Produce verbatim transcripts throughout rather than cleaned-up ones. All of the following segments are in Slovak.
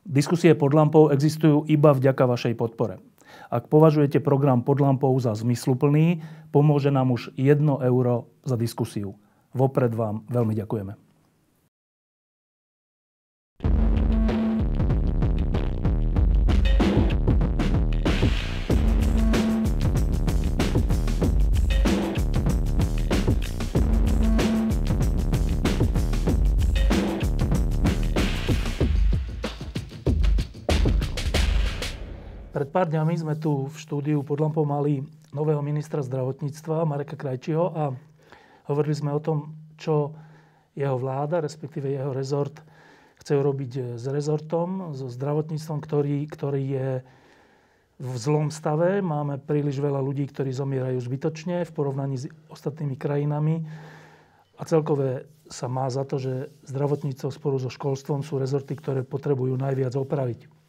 Diskusie pod lampou existujú iba vďaka vašej podpore. Ak považujete program Pod lampou za zmysluplný, pomôže nám už jedno euro za diskusiu. Vopred vám veľmi ďakujeme. Pred pár dňami sme tu v štúdiu Pod lampou mali nového ministra zdravotníctva Mareka Krajčího a hovorili sme o tom, čo jeho vláda, respektíve jeho rezort, chce robiť s rezortom, so zdravotníctvom, ktorý, ktorý je v zlom stave. Máme príliš veľa ľudí, ktorí zomierajú zbytočne v porovnaní s ostatnými krajinami. A celkové sa má za to, že zdravotníctvo spolu so školstvom sú rezorty, ktoré potrebujú najviac opraviť.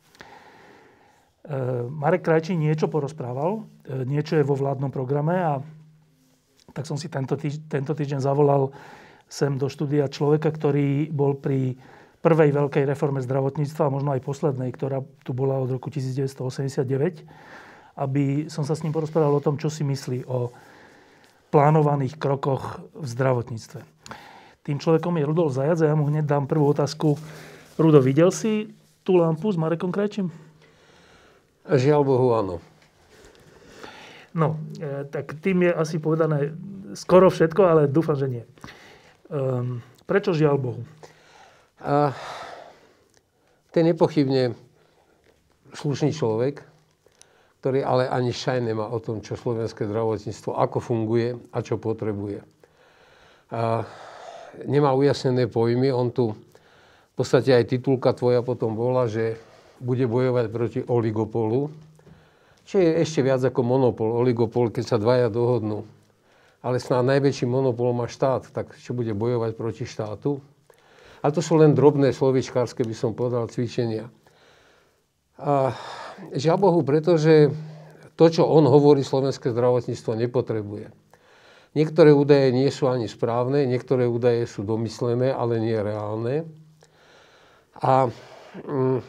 Marek Krajčí niečo porozprával, niečo je vo vládnom programe a tak som si tento, týž- tento týždeň zavolal sem do štúdia človeka, ktorý bol pri prvej veľkej reforme zdravotníctva, a možno aj poslednej, ktorá tu bola od roku devätnásťstoosemdesiatdeväť, aby som sa s ním porozprával o tom, čo si myslí o plánovaných krokoch v zdravotníctve. Tým človekom je Rudolf Zajac a ja mu hneď dám prvú otázku. Rudo, videl si tú lampu s Marekom Krajčím? Žiaľ Bohu, áno. No, e, tak tým je asi povedané skoro všetko, ale dúfam, že nie. Ehm, prečo žiaľ Bohu? A, to je nepochybne slušný človek, ktorý ale ani šaj nemá o tom, čo slovenské zdravotníctvo, ako funguje a čo potrebuje. A, nemá ujasnené pojmy. On tu, v podstate aj titulka tvoja potom bola, že bude bojovať proti oligopolu, čo je ešte viac ako monopol. Oligopol, keď sa dvaja dohodnú. Ale snáď najväčší monopol má štát, tak čo bude bojovať proti štátu? Ale to sú len drobné slovíčkárske, by som povedal, cvičenia. A žiaľ Bohu, pretože to, čo on hovorí, slovenské zdravotníctvo nepotrebuje. Niektoré údaje nie sú ani správne, niektoré údaje sú domyslené, ale nie reálne. A mm,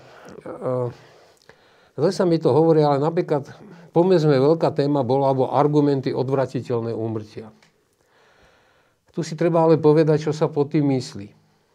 zle sa mi to hovorí, ale napríklad, pomedzme, veľká téma bola, alebo argumenty odvratiteľné úmrtia. Tu si treba ale povedať, čo sa pod tým myslí.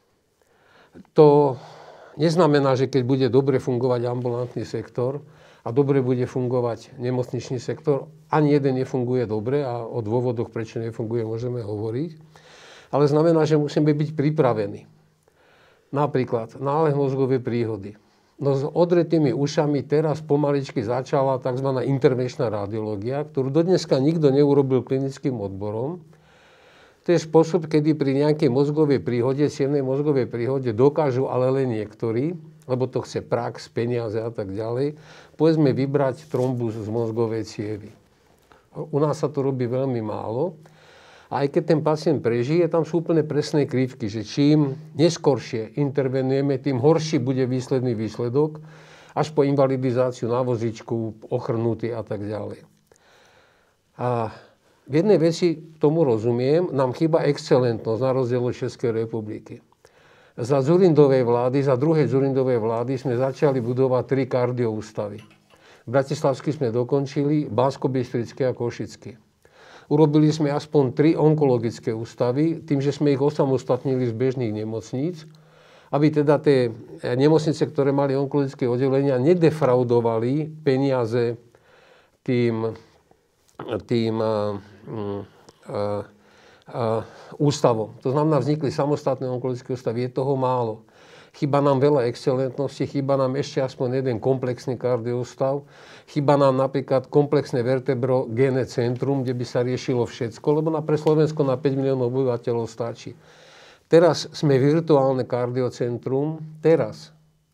To neznamená, že keď bude dobre fungovať ambulantný sektor a dobre bude fungovať nemocničný sektor, ani jeden nefunguje dobre a o dôvodoch, prečo nefunguje, môžeme hovoriť. Ale znamená, že musíme byť pripravení. Napríklad náhle mozgové príhody. No s odretými ušami teraz pomaličky začala tzv. Intervenčná radiológia, ktorú dodneska nikto neurobil klinickým odborom. To je spôsob, kedy pri nejakej mozgovej príhode, cievnej mozgovej príhode dokážu ale len niektorí, lebo to chce prax, peniaze a tak ďalej, povedzme vybrať trombus z mozgovej cievy. U nás sa to robí veľmi málo. A aj keď ten pacient prežije, tam sú úplne presné krivky, že čím neskoršie intervenujeme, tým horší bude výsledný výsledok, až po invalidizáciu na vozičku, ochrnutý a tak ďalej. A v jednej veci tomu rozumiem, nám chýba excelentnosť na rozdiel od Českej republiky. Za Dzurindovej vlády, za druhej Dzurindovej vlády sme začali budovať tri kardioústavy. Bratislavský sme dokončili, Banskobystrický a Košický. Urobili sme aspoň tri onkologické ústavy, tým, že sme ich osamostatnili z bežných nemocníc, aby teda tie nemocnice, ktoré mali onkologické oddelenia, nedefraudovali peniaze tým, tým uh, uh, uh, ústavom. To znamená, vznikli samostatné onkologické ústavy. Je toho málo. Chýba nám veľa excelentnosti, chýba nám ešte aspoň jeden komplexný kardioústav. Chýba nám napríklad komplexné vertebrogénne centrum, kde by sa riešilo všetko, lebo na pre Slovensko na päť miliónov obyvateľov stačí. Teraz sme virtuálne kardiocentrum. Teraz.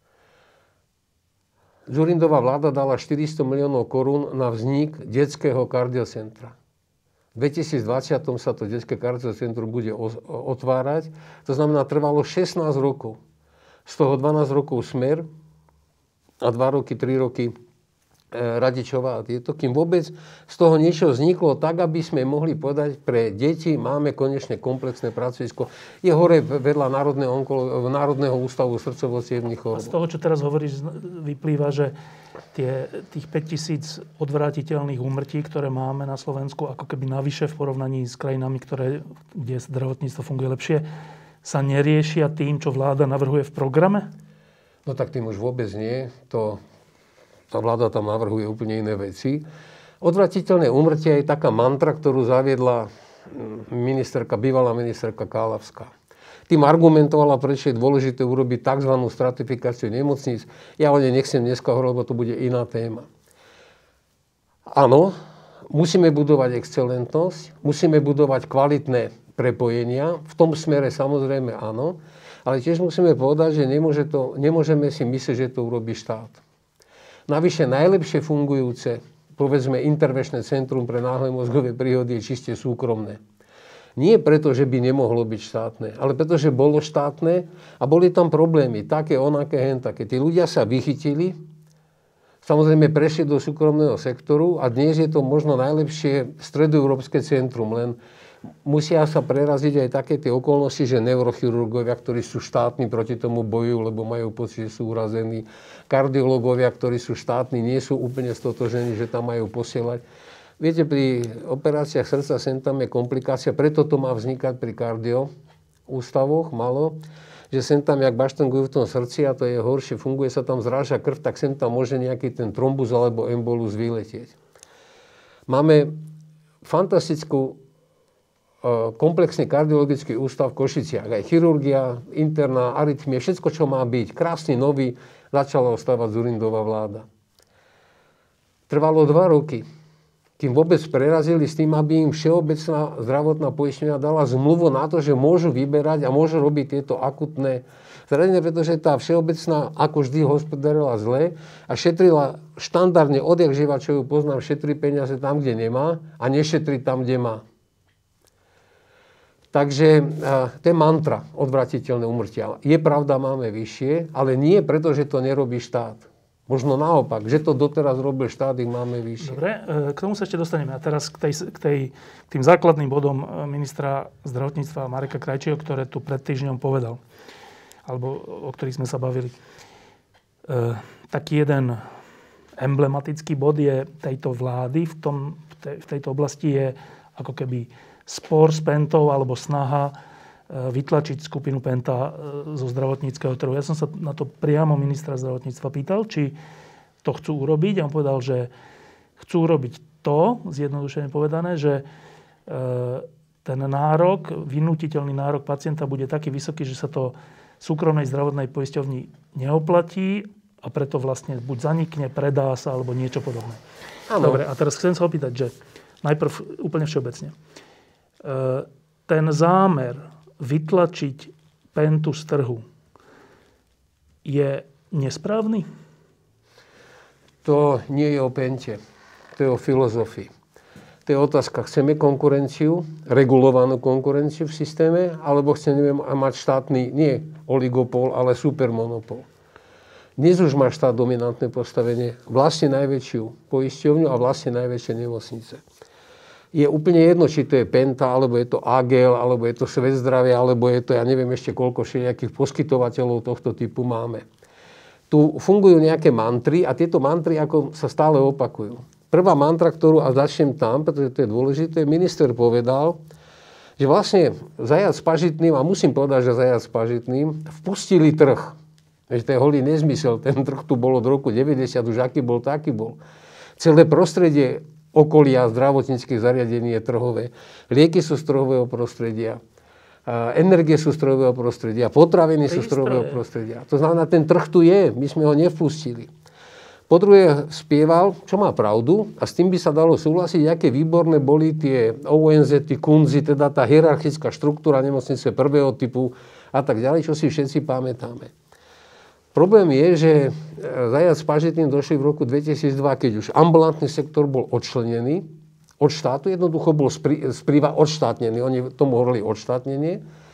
Dzurindová vláda dala štyristo miliónov korún na vznik detského kardiocentra. V dvetisícdvadsať sa to detské kardiocentrum bude otvárať. To znamená, trvalo šestnásť rokov. Z toho dvanásť rokov Smer a dva roky, tri roky Radičová a tieto, kým vôbec z toho niečo vzniklo tak, aby sme mohli povedať, pre deti máme konečne komplexné pracovisko. Je hore vedľa Národného, onkolo, Národného ústavu srdcovo-cievnych chorôb. A z toho, čo teraz hovoríš, vyplýva, že tie, tých päťtisíc odvrátiteľných úmrtí, ktoré máme na Slovensku, ako keby navyše v porovnaní s krajinami, ktoré, kde zdravotníctvo funguje lepšie, sa neriešia tým, čo vláda navrhuje v programe? No tak tým už vôbec nie. To... Tá vláda tam navrhuje úplne iné veci. Odvratiteľné úmrtie je taká mantra, ktorú zaviedla ministerka, bývalá ministerka Kálavská. Tým argumentovala, prečo je dôležité urobiť tzv. Stratifikáciu nemocníc. Ja o nej nechcem dneska hovoriť, lebo to bude iná téma. Áno, musíme budovať excelentnosť, musíme budovať kvalitné prepojenia. V tom smere samozrejme áno, ale tiež musíme povedať, že nemôže to, nemôžeme si myslieť, že to urobí štát. Navyše najlepšie fungujúce, povedzme, intervenčné centrum pre náhle mozgové príhody je čiste súkromné. Nie preto, že by nemohlo byť štátne, ale preto, že bolo štátne a boli tam problémy, také, onaké, hentaké. Tí ľudia sa vychytili, samozrejme prešli do súkromného sektoru a dnes je to možno najlepšie stredoeurópske centrum, len musia sa preraziť aj také tie okolnosti, že neurochirurgovia, ktorí sú štátni, proti tomu bojujú, lebo majú pocit, že sú urazení. Kardiológovia, ktorí sú štátni, nie sú úplne stotožení, že tam majú posielať. Viete, pri operáciách srdca sem tam je komplikácia, preto to má vznikať pri kardio ústavoch malo, že sem tam, jak baštangujú v tom srdci a to je horšie, funguje sa tam, zráža krv, tak sem tam môže nejaký ten trombus alebo embolus vyletieť. Máme fantastickú komplexný kardiologický ústav v Košiciach. Aj chirurgia, interná, arytmie, všetko, čo má byť. Krásny, nový, začala ostávať Dzurindová vláda. Trvalo dva roky, kým vôbec prerazili s tým, aby im Všeobecná zdravotná poisťovňa dala zmluvu na to, že môžu vyberať a môžu robiť tieto akutné zariadenia, pretože tá Všeobecná ako vždy hospodárila zle a šetrila štandardne odjak živa, čo ju poznám, šetrí peniaze tam, kde nemá a nešetrí tam, kde má. Takže to je mantra, odvratiteľné úmrtia. Je pravda, máme vyššie, ale nie preto, že to nerobí štát. Možno naopak, že to doteraz robil štát, ich máme vyššie. Dobre, k tomu sa ešte dostaneme. A teraz k, tej, k, tej, k tým základným bodom ministra zdravotníctva Mareka Krajčího, ktoré tu pred týždňom povedal, alebo o ktorých sme sa bavili. E, taký jeden emblematický bod je tejto vlády v, tom, v, tej, v tejto oblasti je ako keby spor s Pentou alebo snaha vytlačiť skupinu Penta zo zdravotníckeho trhu. Ja som sa na to priamo ministra zdravotníctva pýtal, či to chcú urobiť. A on povedal, že chcú urobiť to, zjednodušene povedané, že ten nárok, vynútiteľný nárok pacienta bude taký vysoký, že sa to súkromnej zdravotnej poisťovni neoplatí a preto vlastne buď zanikne, predá sa alebo niečo podobné. Ano. Dobre, a teraz chcem sa opýtať, že najprv úplne všeobecne. Ten zámer vytlačiť Pentu z trhu je nesprávny? To nie je o Pente. To je o filozofii. To je otázka, chceme konkurenciu, regulovanú konkurenciu v systéme, alebo chceme mať štátny, nie oligopol, ale supermonopol. Dnes už má štát dominantné postavenie, vlastne najväčšiu poisťovňu a vlastne najväčšie nemocnice. Je úplne jedno, či to je Penta, alebo je to á gé el, alebo je to Svet zdravia, alebo je to, ja neviem ešte koľko všelijakých poskytovateľov tohto typu máme. Tu fungujú nejaké mantry a tieto mantry ako sa stále opakujú. Prvá mantra, ktorú, a začnem tam, pretože to je dôležité, minister povedal, že vlastne Zajac s Pažitným, a musím povedať, že Zajac s Pažitným, vpustili trh. Že to je holý nezmysel, ten trh tu bol od roku deväťdesiat, už aký bol, taký bol. Celé prostredie okolia zdravotníckych zariadení je trhové. Lieky sú z trhového prostredia. Energie sú z trhového prostredia. Potraviny sú z trhového prostredia. To znamená, ten trh tu je. My sme ho nevpustili. Po druhé spieval, čo má pravdu, a s tým by sa dalo súhlasiť, aké výborné boli tie ó en zety, kunzy, teda tá hierarchická štruktúra nemocnice prvého typu a tak ďalej, čo si všetci pamätáme. Problém je, že Zajac s Pažitným došli v roku dvetisícdva, keď už ambulantný sektor bol odčlenený od štátu, jednoducho bol spríva odštátnený. Oni tomu hovorili odštátnenie.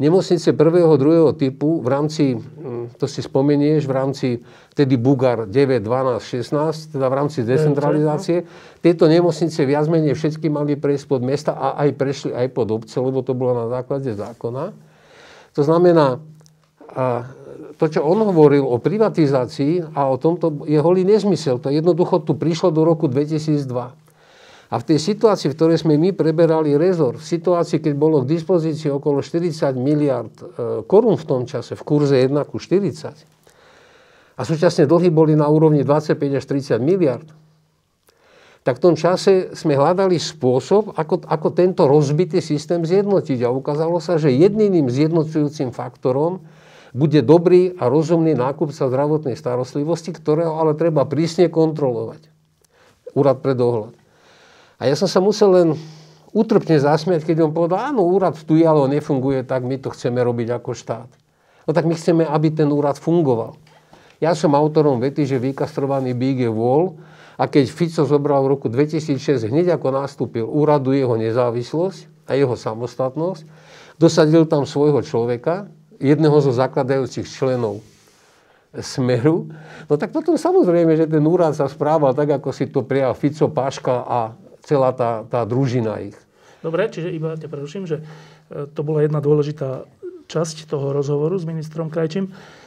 Nemocnice prvého, druhého typu v rámci, to si spomenieš, v rámci vtedy Bugar deväť, dvanásť, šestnásť, teda v rámci decentralizácie, tieto nemocnice viac menej všetky mali prejsť pod mesta a aj prešli aj pod obce, lebo to bolo na základe zákona. To znamená, a to, čo on hovoril o privatizácii a o tomto, je holý nezmysel. To jednoducho tu prišlo do roku dvetisícdva. A v tej situácii, v ktorej sme my preberali rezort, v situácii, keď bolo k dispozícii okolo štyridsať miliárd korún v tom čase, v kurze jeden ku štyridsať, a súčasne dlhy boli na úrovni dvadsaťpäť až tridsať miliárd, tak v tom čase sme hľadali spôsob, ako, ako tento rozbitý systém zjednotiť. A ukázalo sa, že jediným zjednocujúcim faktorom bude dobrý a rozumný nákupca zdravotnej starostlivosti, ktorého ale treba prísne kontrolovať. Úrad pre dohľad. A ja som sa musel len útrpne zasmiať, keď on povedal, áno, úrad tu je, ale nefunguje, tak my to chceme robiť ako štát. No tak my chceme, aby ten úrad fungoval. Ja som autorom vety, že vykastrovaný bík je vôl, a keď Fico zobral v roku dvetisícšesť, hneď ako nastúpil úradu jeho nezávislosť a jeho samostatnosť, dosadil tam svojho človeka, jedného zo zakladajúcich členov Smeru, no tak potom samozrejme, že ten úrad sa správal tak, ako si to prijal Fico, Paška a celá tá, tá družina ich. Dobre, čiže iba ťa preruším, že to bola jedna dôležitá časť toho rozhovoru s ministrom Krajčím,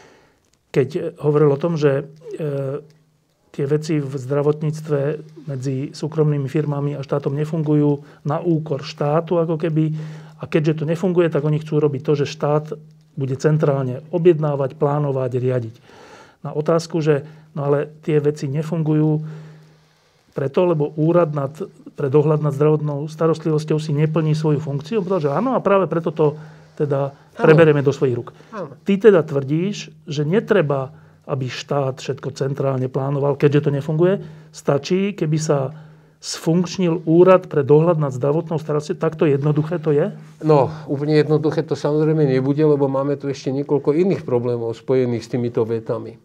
keď hovoril o tom, že e, tie veci v zdravotníctve medzi súkromnými firmami a štátom nefungujú na úkor štátu, ako keby. A keďže to nefunguje, tak oni chcú robiť to, že štát bude centrálne objednávať, plánovať, riadiť. Na otázku, že no ale tie veci nefungujú preto, lebo úrad nad, pre dohľad nad zdravotnou starostlivosťou si neplní svoju funkciu. Povedal, že áno, a práve preto to teda preberieme do svojich rúk. Áno. Ty teda tvrdíš, že netreba, aby štát všetko centrálne plánoval, keďže to nefunguje. Stačí, keby sa sfunkčnil úrad pre dohľad nad zdravotnou starostlivosťou. Takto jednoduché to je? No, úplne jednoduché to samozrejme nebude, lebo máme tu ešte niekoľko iných problémov spojených s týmito vetami.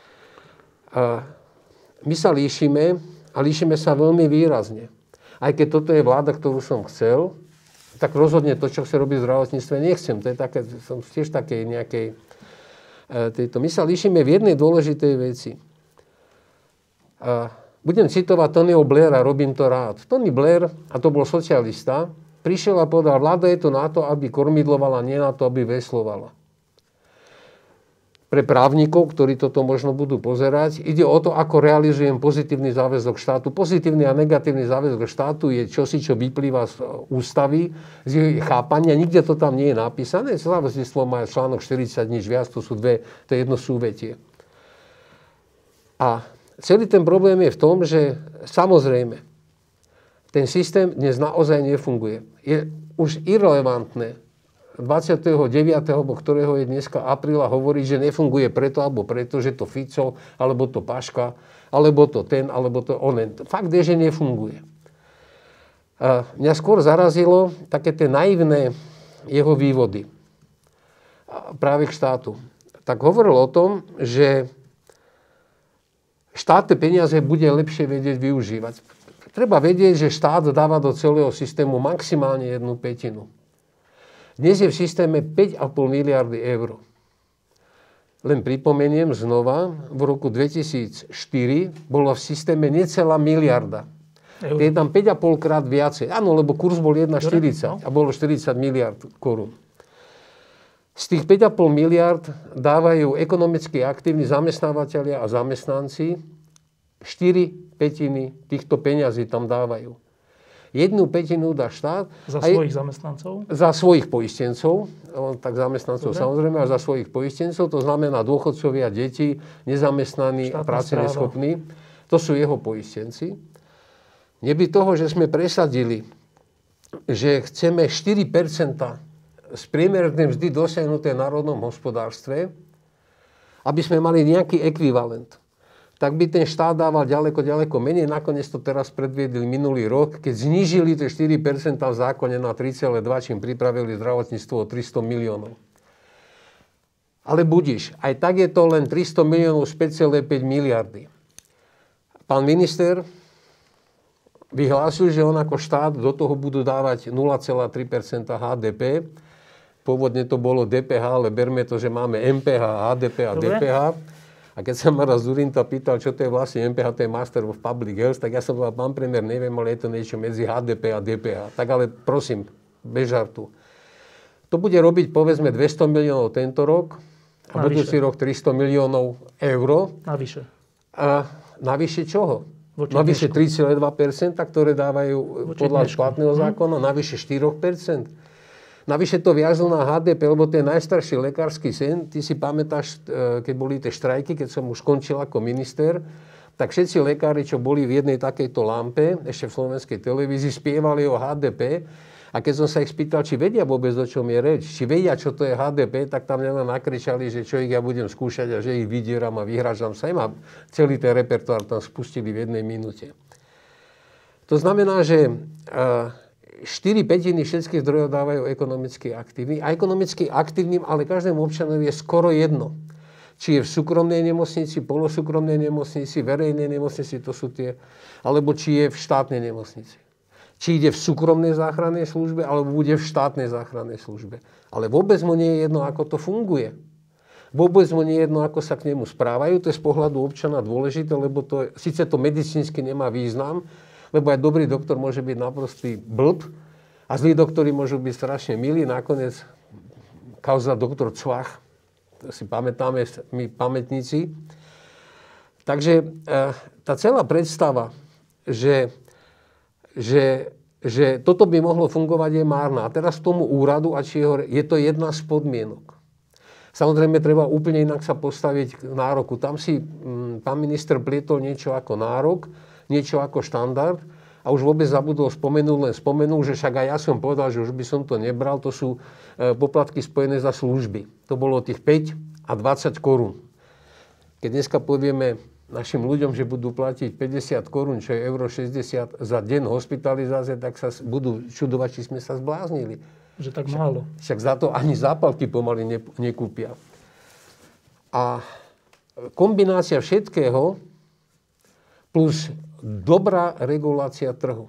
A my sa líšime a líšime sa veľmi výrazne. Aj keď toto je vláda, ktorú som chcel, tak rozhodne to, čo chce robiť v zdravotníctve, nechcem. To je také, som tiež takej nejakej e, tejto. My sa líšime v jednej dôležitej veci. A budem citovať Tonyho Blaira, robím to rád. Tony Blair, a to bol socialista, prišiel a povedal, vláda je tu na to, aby kormidlovala, nie na to, aby veslovala. Pre právnikov, ktorí toto možno budú pozerať, ide o to, ako realizujem pozitívny záväzok štátu. Pozitívny a negatívny záväzok štátu je čosi, čo vyplýva z ústavy, z jej chápania. Nikde to tam nie je napísané. Zdravotníctvo má článok štyridsať, nič viac, to sú dve, to je jedno súvetie. A celý ten problém je v tom, že samozrejme, ten systém dnes naozaj nefunguje. Je už irelevantné dvadsiateho deviateho ktorého je dneska apríla, hovorí, že nefunguje preto, alebo preto, že to Fico, alebo to Paška, alebo to ten, alebo to onen. Fakt je, že nefunguje. A mňa skôr zarazilo také tie naivné jeho vývody práve k štátu. Tak hovoril o tom, že štátne peniaze bude lepšie vedieť využívať. Treba vedieť, že štát dáva do celého systému maximálne jednu pätinu. Dnes je v systéme päť a pol miliardy eur. Len pripomeniem znova, v roku dvetisícštyri bolo v systéme necelá miliarda. Eur. Je tam päť a pol krát viacej. Áno, lebo kurz bol jeden štyridsať a bolo štyridsať miliard korún. Z tých päť a pol miliard dávajú ekonomicky aktívni zamestnávateľia a zamestnanci. štyri pätiny týchto peňazí tam dávajú. Jednu pätinu dá štát. Za svojich zamestnancov? Za svojich poistencov. Tak zamestnancov Dobre. Samozrejme, a za svojich poistencov. To znamená dôchodcovia, deti, nezamestnaní a práce neschopní. To sú jeho poistenci. Neby toho, že sme presadili, že chceme štyri percentá z priemernej mzdy dosiahnuté v národnom hospodárstve, aby sme mali nejaký ekvivalent, tak by ten štát dával ďaleko, ďaleko menej. Nakoniec to teraz predviedli minulý rok, keď znížili tie štyri percentá v zákone na tri celé dva, čím pripravili zdravotníctvo o tristo miliónov. Ale budiš, aj tak je to len tristo miliónov z päť celé päť miliardy. Pán minister vyhlásil, že on ako štát do toho budú dávať nula celá tri percenta há dé pé. Pôvodne to bolo dé pé há, ale berme to, že máme em pé há, há dé pé a dé pé há. A keď sa ma raz Zurinta pýtal, čo to je vlastne em pé há, to je Master of Public Health, tak ja som povedal, pán premiér, neviem, ale je to niečo medzi há dé pé a dé pé há. Tak ale prosím, bez žartu. To bude robiť povedzme dvesto miliónov tento rok a navyše. Budúci rok tristo miliónov eur. Navyše. A navyše čoho? Voči navyše dnešku. tri celé dva percenta, ktoré dávajú Voči podľa dnešku. platného zákona, hmm. navyše štyri percentá. Navyše to viazlo na há dé pé, lebo to je najstarší lekársky sen. Ty si pamätáš, keď boli tie štrajky, keď som už skončil ako minister, tak všetci lekári, čo boli v jednej takejto lampe, ešte v slovenskej televízii, spievali o há dé pé. A keď som sa ich spýtal, či vedia vôbec, o čom je reč, či vedia, čo to je há dé pé, tak tam len nakričali, že čo ich ja budem skúšať a že ich vydieram a vyhrážam sa im. A celý ten repertoár tam spustili v jednej minúte. To znamená, že štyri pätiny všetkých zdrojov dávajú ekonomicky aktívnym. A ekonomicky aktívnym, ale každému občanovi je skoro jedno. Či je v súkromnej nemocnici, polosúkromnej nemocnici, verejnej nemocnici, to sú tie, alebo či je v štátnej nemocnici. Či ide v súkromnej záchrannej službe, alebo bude v štátnej záchrannej službe. Ale vôbec mu nie je jedno, ako to funguje. Vôbec mu nie je jedno, ako sa k nemu správajú. To je z pohľadu občana dôležité, lebo to je, síce to medicínsky nemá význam, lebo aj dobrý doktor môže byť naprostý blb a zlí doktori môžu byť strašne milí. Nakoniec kauza doktor Cvach, to si pamätáme my pamätníci. Takže tá celá predstava, že Že, že toto by mohlo fungovať, je márna. A teraz tomu úradu, a či je, je to jedna z podmienok. Samozrejme, treba úplne inak sa postaviť k nároku. Tam si m, pán minister plietol niečo ako nárok, niečo ako štandard a už vôbec zabudol spomenúť, len spomenul, že však aj ja som povedal, že už by som to nebral, to sú e, poplatky spojené za služby. To bolo tých päť a dvadsať korún. Keď dneska povieme našim ľuďom, že budú platiť päťdesiat korún, čo je euro šesťdesiat za deň hospitalizácie, tak sa budú čudovať, či sme sa zbláznili. Že tak málo. Však za to ani zápalky pomaly ne, nekúpia. A kombinácia všetkého plus dobrá regulácia trhu.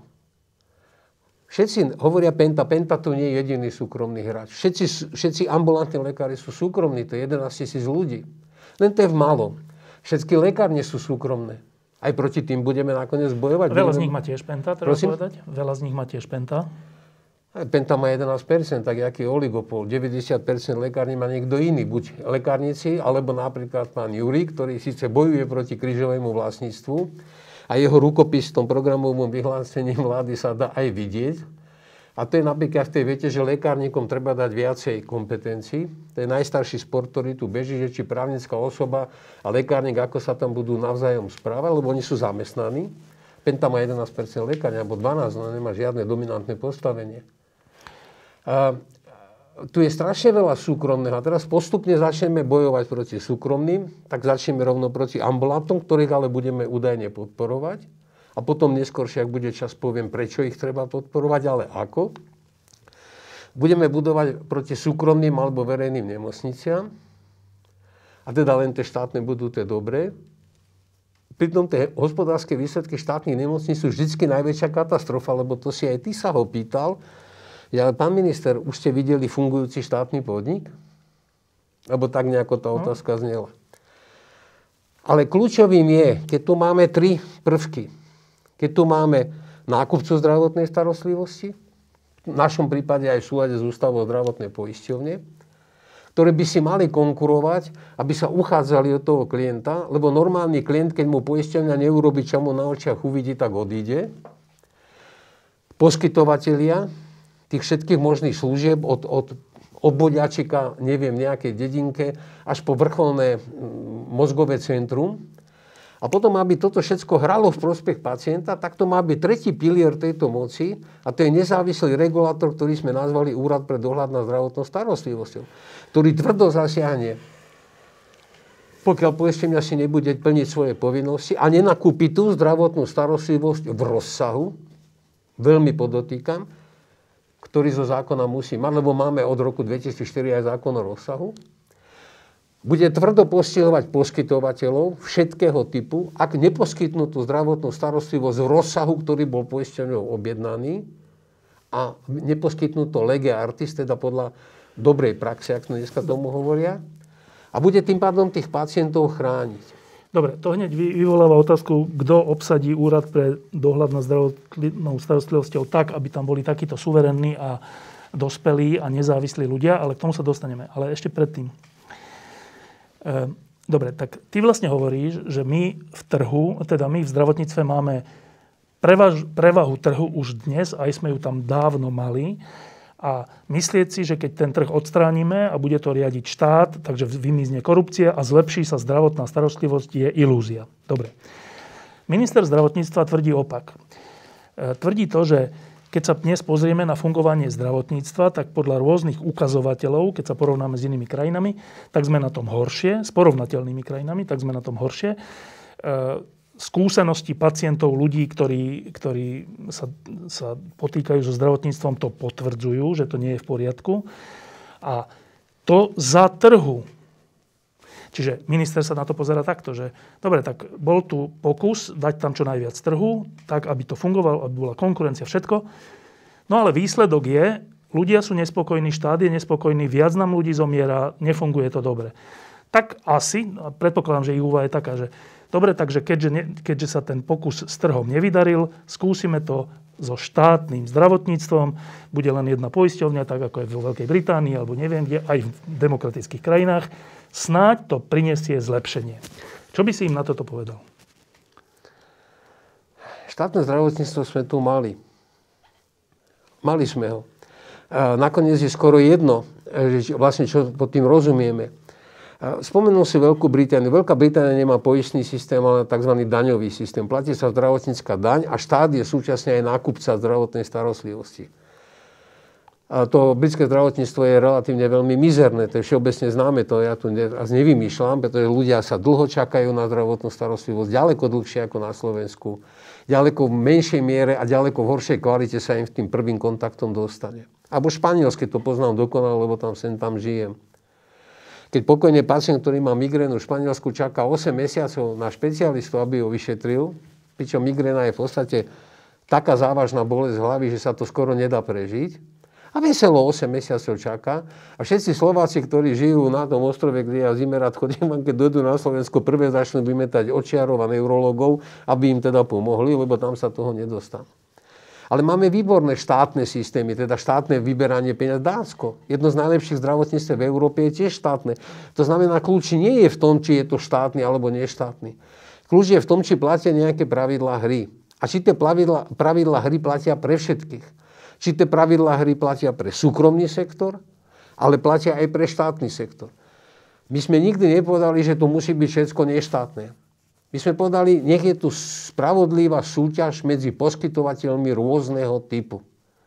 Všetci hovoria Penta. Penta to nie je jediný súkromný hráč. Všetci, všetci ambulantní lekári sú súkromní. To je jedenásť tisíc ľudí. Len to je v malom. Všetky lekárne sú súkromné. Aj proti tým budeme nakoniec bojovať. Veľa budeme... z nich má tiež Penta, treba Prosím? povedať. Veľa z nich má tiež Penta. Penta má jedenásť percent, tak jaký oligopol. deväťdesiat percent lekární má niekto iný. Buď lekárnici, alebo napríklad pán Juri, ktorý síce bojuje proti krížovému vlastníctvu a jeho rukopis v tom programovom vyhlásení vlády sa dá aj vidieť. A to je napríklad v tej vete, že lekárnikom treba dať viacej kompetencií. To je najstarší spor, ktorý tu beží, že či právnická osoba a lekárnik, ako sa tam budú navzájom správať, lebo oni sú zamestnaní. Penta má jedenásť percent lekárňa, alebo dvanásť percent, no nemá žiadne dominantné postavenie. A tu je strašne veľa súkromného. A teraz postupne začneme bojovať proti súkromným, tak začneme rovno proti ambulantom, ktorých ale budeme údajne podporovať. A potom neskôršie, ak bude čas, poviem, prečo ich treba podporovať, ale ako. Budeme budovať proti súkromným alebo verejným nemocniciam. A teda len tie štátne budú tie dobré. Pritom tie hospodárske výsledky štátnych nemocníc sú vždycky najväčšia katastrofa, lebo to si aj ty sa ho pýtal. Ja, pán minister, už ste videli fungujúci štátny podnik? Lebo tak nejako tá otázka znela. Ale kľúčovým je, keď tu máme tri prvky. Keď tu máme nákupcu zdravotnej starostlivosti, v našom prípade aj v súlade s ústavou zdravotnej poisťovne, ktoré by si mali konkurovať, aby sa uchádzali od toho klienta, lebo normálny klient, keď mu poisťovňa neurobi, čo mu na očiach uvidí, tak odíde. Poskytovatelia tých všetkých možných služieb od, od obvodiačika, neviem, nejakej dedinke, až po vrcholné mozgové centrum. A potom, aby toto všetko hralo v prospech pacienta, tak to má byť tretí pilier tejto moci a to je nezávislý regulátor, ktorý sme nazvali Úrad pre dohľad nad zdravotnou starostlivosťou, ktorý tvrdo zasiahne, pokiaľ poisťovňa si nebude plniť svoje povinnosti a nenakúpi tú zdravotnú starostlivosť v rozsahu, veľmi podotýkam, ktorý zo zákona musí mať, lebo máme od roku dvetisícštyri aj zákon o rozsahu, bude tvrdo postihovať poskytovateľov všetkého typu, ak neposkytnú tú zdravotnú starostlivosť v rozsahu, ktorý bol poisťovňou objednaný a neposkytnú to lege artis, teda podľa dobrej praxe, ak dneska tomu hovoria, a bude tým pádom tých pacientov chrániť. Dobre, to hneď vyvoláva otázku, kto obsadí úrad pre dohľad nad zdravotnou starostlivosťou tak, aby tam boli takíto suverénni a dospelí a nezávislí ľudia, ale k tomu sa dostaneme. Ale ešte predtým. Dobre, tak ty vlastne hovoríš, že my v trhu, teda my v zdravotníctve máme prevaž, prevahu trhu už dnes, aj sme ju tam dávno mali. A myslieť si, že keď ten trh odstránime a bude to riadiť štát, takže vymizne korupcia a zlepší sa zdravotná starostlivosť, je ilúzia. Dobre. Minister zdravotníctva tvrdí opak. Tvrdí to, že keď sa dnes pozrieme na fungovanie zdravotníctva, tak podľa rôznych ukazovateľov, keď sa porovnáme s inými krajinami, tak sme na tom horšie, s porovnateľnými krajinami, tak sme na tom horšie. Skúsenosti pacientov, ľudí, ktorí, ktorí sa, sa potýkajú so zdravotníctvom, to potvrdzujú, že to nie je v poriadku. A to za trhu. Čiže minister sa na to pozerá takto, že dobre, tak bol tu pokus dať tam čo najviac trhu, tak aby to fungovalo, aby bola konkurencia, všetko. No ale výsledok je, ľudia sú nespokojní, štát je nespokojný, viac nám ľudí zomiera, nefunguje to dobre. Tak asi, predpokladám, že ich úvaha je taká, že dobre, takže keďže, ne, keďže sa ten pokus s trhom nevydaril, skúsime to so štátnym zdravotníctvom. Bude len jedna poisťovňa, tak ako je vo Veľkej Británii, alebo neviem kde, aj v demokratických krajinách. Snáď to prinesie zlepšenie. Čo by si im na toto povedal? Štátne zdravotníctvo sme tu mali. Mali sme ho. A nakoniec je skoro jedno, že vlastne čo pod tým rozumieme. Spomenul si Veľkú Britániu. Veľká Británia nemá poistný systém, ale tzv. Daňový systém. Platí sa zdravotnícka daň a štát je súčasne aj nákupca zdravotnej starostlivosti. A to britské zdravotníctvo je relatívne veľmi mizerné. To je všeobecne známe, to ja tu nevymýšľam, pretože ľudia sa dlho čakajú na zdravotnú starostlivosť, ďaleko dlhšie ako na Slovensku. Ďaleko v menšej miere a ďaleko v horšej kvalite sa im tým prvým kontaktom dostane. Alebo španielské to poznám dokonale, lebo tam sem tam žijem. Keď pokojne pacient, ktorý má migrénu v Španielsku, čaká osem mesiacov na špecialistu, aby ho vyšetril, pričom migréna je v podstate taká závažná bolesť hlavy, že sa to skoro nedá prežiť. A veselo osem mesiacov čaká. A všetci Slováci, ktorí žijú na tom ostrove, kde ja zime rád chodím, keď dojdú na Slovensko, prvé začnú vymetať očiarov a neurologov, aby im teda pomohli, lebo tam sa toho nedostanú. Ale máme výborné štátne systémy, teda štátne vyberanie peniaz. Dánsko, jedno z najlepších zdravotníctv v Európe, je tiež štátne. To znamená, kľúč nie je v tom, či je to štátny alebo neštátny. Kľúč je v tom, či platia nejaké pravidlá hry. A či tie pravidlá, pravidlá hry platia pre všetkých. Či tie pravidlá hry platia pre súkromný sektor, ale platia aj pre štátny sektor. My sme nikdy nepovedali, že to musí byť všetko neštátne. My sme povedali, nech je tu spravodlivá súťaž medzi poskytovateľmi rôzneho typu.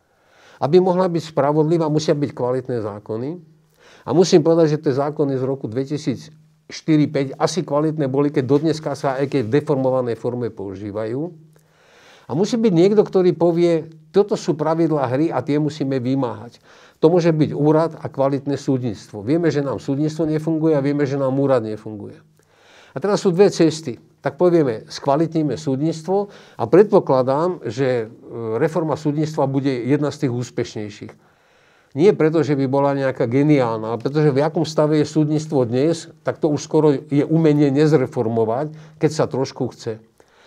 Aby mohla byť spravodlivá, musia byť kvalitné zákony. A musím povedať, že tie zákony z roku dvetisícštyri päť asi kvalitné boli, keď dodneska sa aj keď v deformovanej forme používajú. A musí byť niekto, ktorý povie, toto sú pravidlá hry a tie musíme vymáhať. To môže byť úrad a kvalitné súdnictvo. Vieme, že nám súdnictvo nefunguje a vieme, že nám úrad nefunguje. A teraz sú dve cesty. Tak povieme, skvalitníme súdnictvo a predpokladám, že reforma súdnictva bude jedna z tých úspešnejších. Nie preto, že by bola nejaká geniálna, ale pretože v akom stave je súdnictvo dnes, tak to už skoro je umenie nezreformovať, keď sa trošku chce.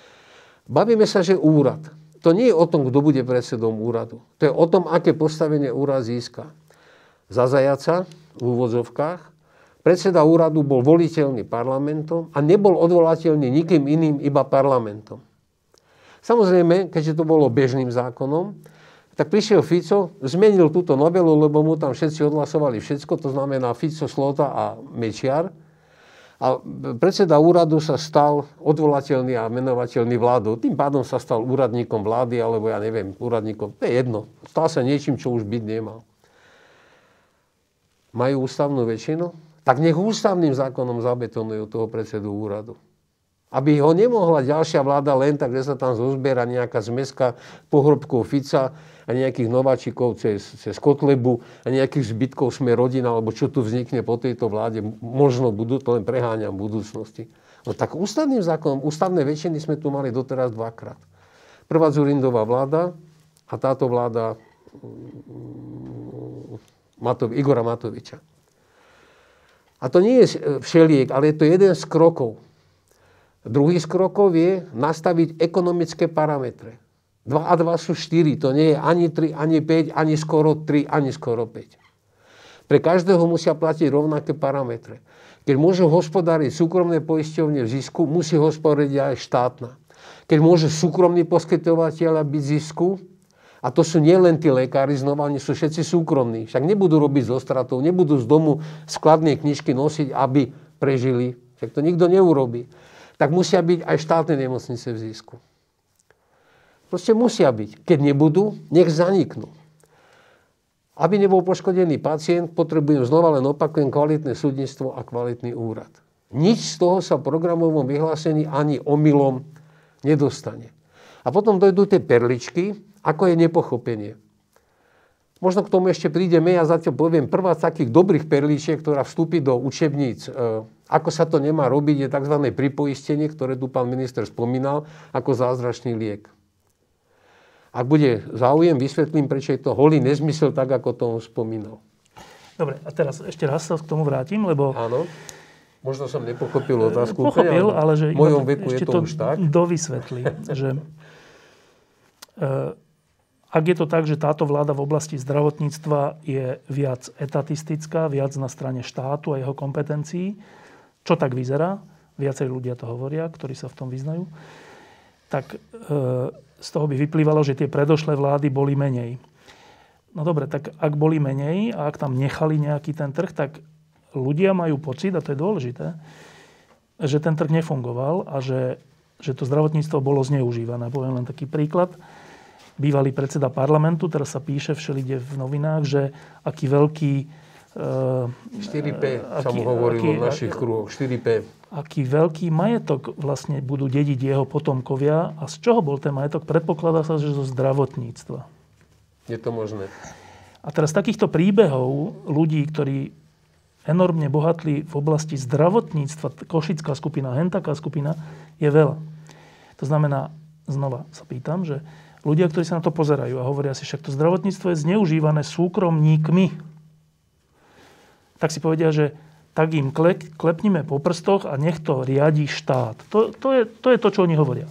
Bavíme sa, že úrad. To nie je o tom, kto bude predsedom úradu. To je o tom, aké postavenie úrad získa. Za Zajaca v úvodzovkách predseda úradu bol voliteľný parlamentom a nebol odvolateľný nikým iným, iba parlamentom. Samozrejme, keďže to bolo bežným zákonom, tak prišiel Fico, zmenil túto novelu, lebo mu tam všetci odhlasovali všetko, to znamená Fico, Slota a Mečiar. A predseda úradu sa stal odvolateľný a menovateľný vládou. Tým pádom sa stal úradníkom vlády, alebo ja neviem, úradníkom, to je jedno. Stal sa niečím, čo už byť nemal. Majú ústavnú väčšinu? Tak nech ústavným zákonom zabetonujú toho predsedu úradu. Aby ho nemohla ďalšia vláda len tak, že sa tam zozbiera nejaká zmeska pohrobkov Fica a nejakých nováčikov cez, cez Kotlebu a nejakých zbytkov Sme rodina, alebo čo tu vznikne po tejto vláde, možno budú, to len preháňam v budúcnosti. No tak ústavným zákonom, ústavné väčšiny sme tu mali doteraz dvakrát. Prvá Dzurindová vláda a táto vláda Matov, Igora Matoviča. A to nie je všeliek, ale je to jeden z krokov. Druhý z krokov je nastaviť ekonomické parametre. dva a dva sú štyri, to nie je ani tri, ani päť, ani skoro tri, ani skoro päť. Pre každého musia platiť rovnaké parametre. Keď môžu hospodáriť súkromné poisťovne v zisku, musí hospodáriť aj štátna. Keď môžu súkromní poskytovateľia byť v zisku, a to sú nielen tí lekári, znova oni sú všetci súkromní. Však nebudú robiť zo stratov, nebudú z domu skladné knižky nosiť, aby prežili. Však to nikto neurobí. Tak musia byť aj štátne nemocnice v zisku. Proste musia byť. Keď nebudú, nech zaniknú. Aby nebol poškodený pacient, potrebujem znova len opakujem kvalitné súdnictvo a kvalitný úrad. Nič z toho sa v programovom vyhlásení ani omylom nedostane. A potom dojdú tie perličky, ako je nepochopenie. Možno k tomu ešte prídeme, ja zatiaľ poviem, prvá z takých dobrých perličiek, ktorá vstúpi do učebníc, e, ako sa to nemá robiť, je tzv. Pripoistenie, ktoré tu pán minister spomínal, ako zázračný liek. Ak bude záujem, vysvetlím, prečo je to holý nezmysel, tak ako to on spomínal. Dobre, a teraz ešte raz sa k tomu vrátim, lebo... Áno, možno som nepochopil otázku. Pochopil, ale že... V mojom veku je to, to už tak. Dovysvetlím, že... Uh, ak je to tak, že táto vláda v oblasti zdravotníctva je viac etatistická, viac na strane štátu a jeho kompetencií, čo tak vyzerá, viacerí ľudia to hovoria, ktorí sa v tom vyznajú, tak... Uh, z toho by vyplývalo, že tie predošlé vlády boli menej. No dobre, tak ak boli menej a ak tam nechali nejaký ten trh, tak ľudia majú pocit, a to je dôležité, že ten trh nefungoval a že, že to zdravotníctvo bolo zneužívané. Poviem len taký príklad. Bývalý predseda parlamentu, teraz sa píše všelikde v novinách, že aký veľký... štyri pé sa mu hovorilo v našich kruhoch. štyri pé. Aký veľký majetok vlastne budú dediť jeho potomkovia a z čoho bol ten majetok? Predpokladá sa, že zo zdravotníctva. Je to možné. A teraz takýchto príbehov ľudí, ktorí enormne bohatli v oblasti zdravotníctva, košická skupina, hentaká skupina, je veľa. To znamená, znova sa pýtam, že ľudia, ktorí sa na to pozerajú a hovoria si, však to zdravotníctvo je zneužívané súkromníkmi, tak si povedia, že tak im klepnime po prstoch a nech to riadi štát. To, to, je, to je to, čo oni hovoria.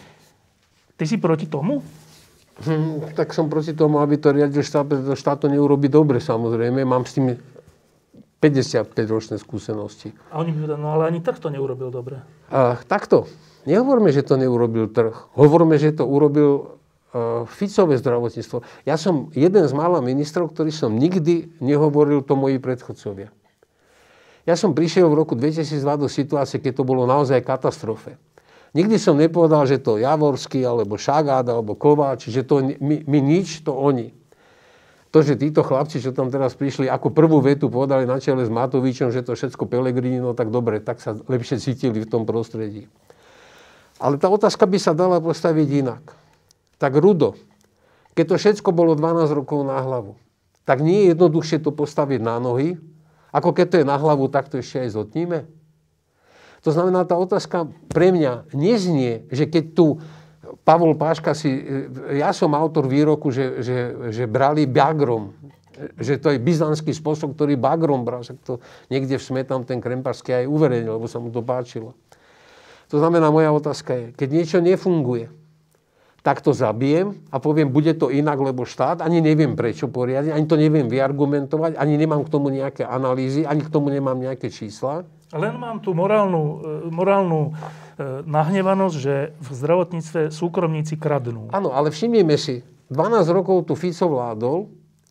Ty si proti tomu? Hm, tak som proti tomu, aby to riadil štát, pretože štát to neurobi dobre, samozrejme. Mám s tým päťdesiatpäťročné skúsenosti. A oni by povedali, no ale ani trh to neurobil dobre. A, takto. Nehovorme, že to neurobil trh. Hovorme, že to urobil uh, Ficové zdravotníctvo. Ja som jeden z mála ministrov, ktorý som nikdy nehovoril to moji predchodcovia. Ja som prišiel v roku dvetisícdva do situácie, keď to bolo naozaj katastrofe. Nikdy som nepovedal, že to Javorský, alebo Šagát, alebo Kováč, že to my, my nič, to oni. To, že títo chlapci, čo tam teraz prišli, ako prvú vetu povedali na čele s Matovičom, že to všetko Pellegrini, no tak dobre, tak sa lepšie cítili v tom prostredí. Ale tá otázka by sa dala postaviť inak. Tak rudo, keď to všetko bolo dvanásť rokov na hlavu, tak nie je jednoduchšie to postaviť na nohy, ako keď to je na hlavu, tak to ešte aj zotníme. To znamená, tá otázka pre mňa neznie, že keď tu Pavol Páška si... Ja som autor výroku, že, že, že brali bagrom. Že to je byzantský spôsob, ktorý bagrom bral. Však to niekde v Sme tam ten Kremparský aj uverejnil, lebo sa mu to páčilo. To znamená, moja otázka je, keď niečo nefunguje, tak to zabijem a poviem, bude to inak, lebo štát, ani neviem prečo poriadne, ani to neviem vyargumentovať, ani nemám k tomu nejaké analýzy, ani k tomu nemám nejaké čísla. Len mám tú morálnu, morálnu nahnevanosť, že v zdravotníctve súkromníci kradnú. Áno, ale všimnime si, dvanásť rokov tu Fico vládol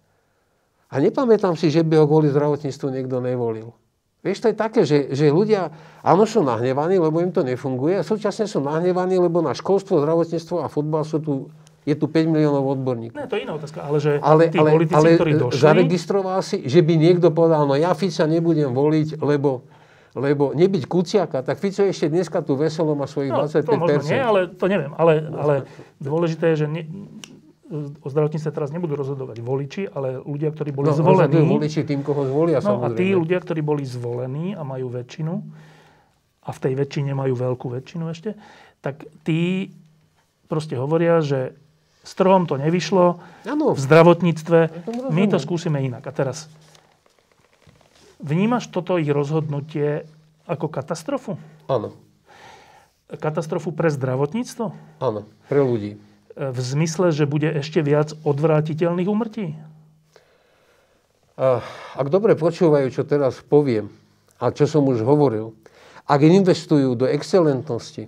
a nepamätám si, že by ho kvôli zdravotníctvu niekto nevolil. Vieš, to je také, že, že ľudia, áno, sú nahnevaní, lebo im to nefunguje a súčasne sú nahnevaní, lebo na školstvo, zdravotníctvo a futbal sú tu, je tu päť miliónov odborníkov. Ne, to je iná otázka, ale že ale, tí ale, politici, ale ktorí došli... zaregistroval si, že by niekto povedal, no ja Fica nebudem voliť, lebo, lebo nebyť Kuciaka, tak Fico ešte dneska tu veselo má svojich no, dvadsaťpäť percent. To možno nie, ale to neviem. Ale, ale dôležité je, že ne, o zdravotníctve teraz nebudú rozhodovať voliči, ale ľudia, ktorí boli no, zvolení. No, voliči tým, koho zvolia, no, samozrejme. A tí ľudia, ktorí boli zvolení a majú väčšinu, a v tej väčšine majú veľkú väčšinu ešte, tak tí proste hovoria, že s trhom to nevyšlo, ano. V zdravotníctve, my to skúsime inak. A teraz Vnímaš toto ich rozhodnutie ako katastrofu? Áno. Katastrofu pre zdravotníctvo? Áno, pre ľudí. V zmysle, že bude ešte viac odvrátiteľných úmrtí? Ak dobre počúvajú, čo teraz poviem, a čo som už hovoril, ak investujú do excelentnosti,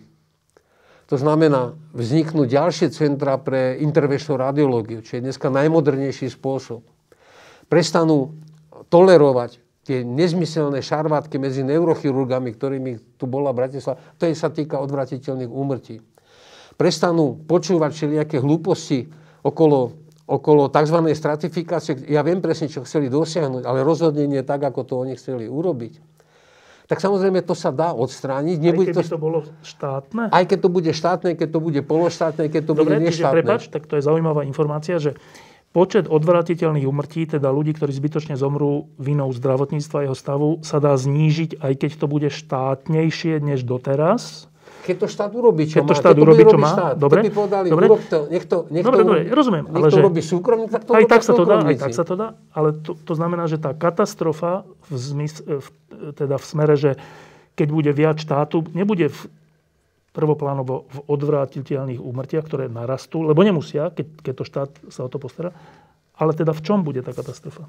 to znamená vzniknú ďalšie centra pre intervenčnú radiológiu, čo je dneska najmodernejší spôsob. Prestanú tolerovať tie nezmyselné šarvátky medzi neurochirurgami, ktorými tu bola Bratislava, to je sa týka odvratiteľných úmrtí. Prestanú počúvať všelijaké hlúposti okolo, okolo tzv. Stratifikácie. Ja viem presne, čo chceli dosiahnuť, ale rozhodne nie tak, ako to oni chceli urobiť. Tak samozrejme to sa dá odstrániť. Nebude aj keby to, to bolo štátne? Aj keď to bude štátne, keď to bude pološtátne, keď to Dobre, bude neštátne. Dobre, prepáč, tak to je zaujímavá informácia, že počet odvratiteľných úmrtí, teda ľudí, ktorí zbytočne zomrú vinou zdravotníctva a jeho stavu, sa dá znížiť, aj keď to bude štátnejšie než doteraz. Keď to štát urobí, čo keď to má. Štát keď to urobí, čo má. Štát, dobre. Keby povedali, dobre. urob to, nech to, nech dobre, to, dobre, rozumiem. Nech ale to že, robí súkromník, tak to aj tak sa to dá, aj súkromníci. tak sa to dá. Ale to, to znamená, že tá katastrofa v, zmys, v, teda v smere, že keď bude viac štátu, nebude v prvoplánovo v odvrátiteľných úmrtiach, ktoré narastú, lebo nemusia, keď, keď to štát sa o to postará. Ale teda v čom bude tá katastrofa?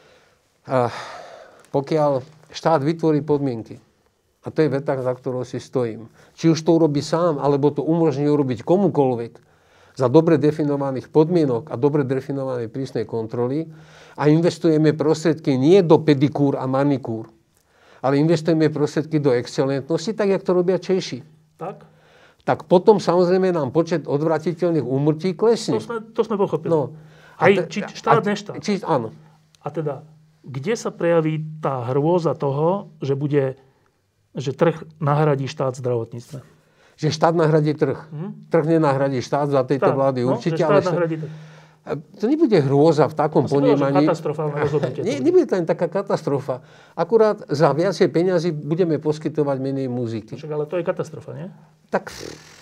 A pokiaľ štát vytvorí podmienky, a to je veta, za ktorou si stojím, či už to urobí sám, alebo to umožní urobiť komukoľvek za dobre definovaných podmienok a dobre definovanej prísnej kontroly a investujeme prostriedky nie do pedikúr a manikúr, ale investujeme prostriedky do excelentnosti, tak, jak to robia Češi. Tak? Tak potom samozrejme nám počet odvratiteľných úmrtí klesne. To sme, to sme pochopili. No. Aj te, či štát, a, neštát. Či, áno. A teda, kde sa prejaví tá hrôza toho, že bude, že trh nahradí štát v zdravotníctve? Že štát nahradí trh. Hm? Trh nenahradí štát za tejto štát, vlády no, určite. Že štát ale nahradí trh. To nebude hrôza v takom to ponímaní. Katastrofálne rozhodnutie. Nie, nebude to len taká katastrofa. Akurát za viacej peňazí budeme poskytovať menej muziky. Však ale to je katastrofa, nie? Tak...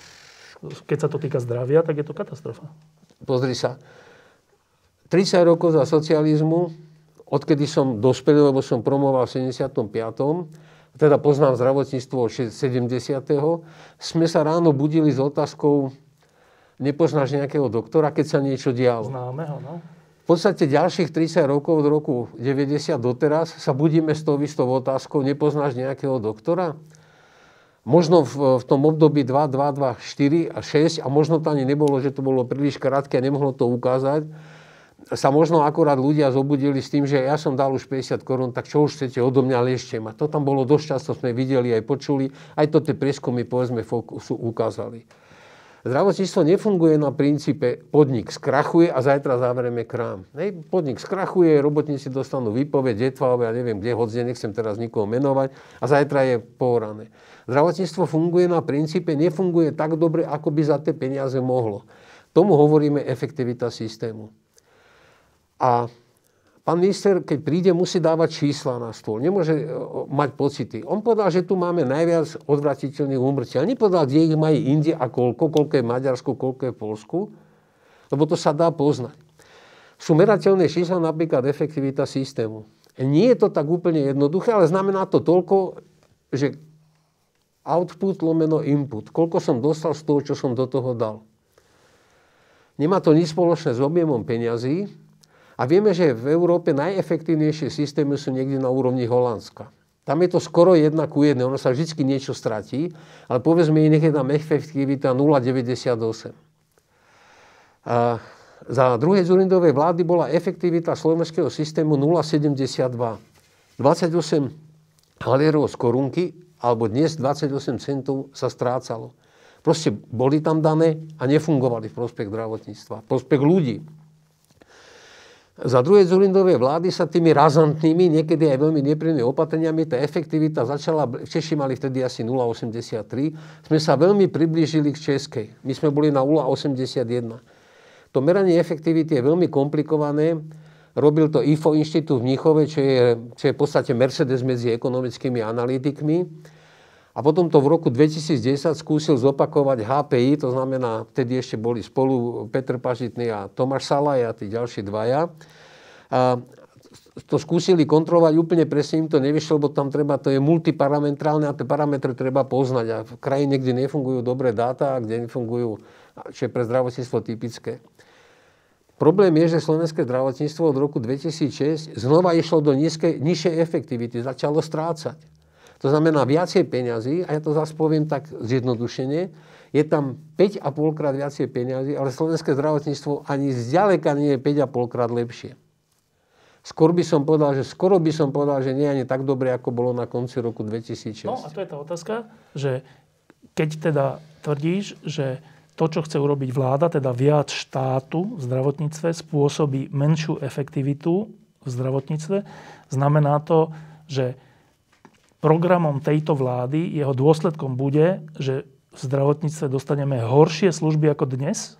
Keď sa to týka zdravia, tak je to katastrofa. Pozri sa. tridsať rokov za socializmu, odkedy som dospel, lebo som promoval v sedemdesiatom piatom teda poznám zdravotníctvo od sedemdesiateho sme sa ráno budili s otázkou, nepoznáš nejakého doktora, keď sa niečo dialo. Známe ho, no. V podstate ďalších tridsať rokov od roku deväťdesiat doteraz sa budíme s tou istou otázkou, nepoznáš nejakého doktora? Možno v, v tom období dva, dva, dva, štyri a šesť, a možno to ani nebolo, že to bolo príliš krátke a nemohlo to ukázať, sa možno akurát ľudia zobudili s tým, že ja som dal už päťdesiat korún, tak čo už chcete odo mňa, liešte ma. To tam bolo dosť často, sme videli aj počuli, aj to tie prieskumy, povedzme, fokusu ukázali. Zdravotníctvo nefunguje na princípe podnik skrachuje a zajtra zavrieme krám. Hej, podnik skrachuje, robotníci dostanú výpoveď, detva, ja neviem kde, hodzde, nechcem teraz nikoho menovať, a zajtra je pohorané. Zdravotníctvo funguje na princípe, nefunguje tak dobre, ako by za tie peniaze mohlo. Tomu hovoríme efektivita systému. A pán minister, keď príde, musí dávať čísla na stôl. Nemôže mať pocity. On povedal, že tu máme najviac odvratiteľných úmrtí. Ale nepovedal, kde ich majú inde a koľko, koľko je v Maďarsku, koľko je v Poľsku. Lebo to sa dá poznať. Sú merateľné čísla, napríklad efektivita systému. Nie je to tak úplne jednoduché, ale znamená to toľko, že output lomeno input. Koľko som dostal z toho, čo som do toho dal. Nemá to nič spoločné s objemom peňazí. A vieme, že v Európe najefektívnejšie systémy sú niekde na úrovni Holandska. Tam je to skoro jedna ku jednej. Ono sa vždy niečo stratí, ale povedzme, nech je tam efektivita nula celá deväťdesiatosem. A za druhej Dzurindovej vlády bola efektivita slovenského systému nula celá sedemdesiatdva. dvadsaťosem halierov z korunky, alebo dnes dvadsaťosem centov sa strácalo. Proste boli tam dané a nefungovali v prospech zdravotníctva, v prospech ľudí. Za druhej Dzurindovej vlády sa tými razantnými, niekedy aj veľmi nepríjemnými opatreniami, tá efektivita začala, Češi mali vtedy asi nula celá osemdesiattri, sme sa veľmi priblížili k českej. My sme boli na nula celá osemdesiatjeden. To meranie efektivity je veľmi komplikované. Robil to í ef ó inštitút v Mníchove, čo je, čo je v podstate Mercedes medzi ekonomickými analytikmi. A potom to v roku dvetisícdesať skúsil zopakovať há pé í, to znamená, vtedy ešte boli spolu Petr Pažitný a Tomáš Salaj a tí ďalší dvaja. A to skúsili kontrolovať, úplne presne im to nevyšlo, lebo tam treba, to je multiparametrálne a tie parametre treba poznať. A v krajine, kde nefungujú dobré dáta, kde nefungujú, čo je pre zdravotníctvo typické. Problém je, že slovenské zdravotníctvo od roku dvetisícšesť znova išlo do nízkej, nižšej efektivity, začalo strácať. To znamená viacej peňazí, a ja to zase poviem tak zjednodušene, je tam päť a pol krát viacej peňazí, ale slovenské zdravotníctvo ani zďaleka nie je päť a pol krát lepšie. Skôr by som povedal, že skoro by som povedal, že nie je ani tak dobre, ako bolo na konci roku dvetisícšesť. No a to je tá otázka, že keď teda tvrdíš, že to, čo chce urobiť vláda, teda viac štátu v zdravotníctve, spôsobí menšiu efektivitu v zdravotníctve, znamená to, že programom tejto vlády, jeho dôsledkom bude, že v zdravotníctve dostaneme horšie služby ako dnes?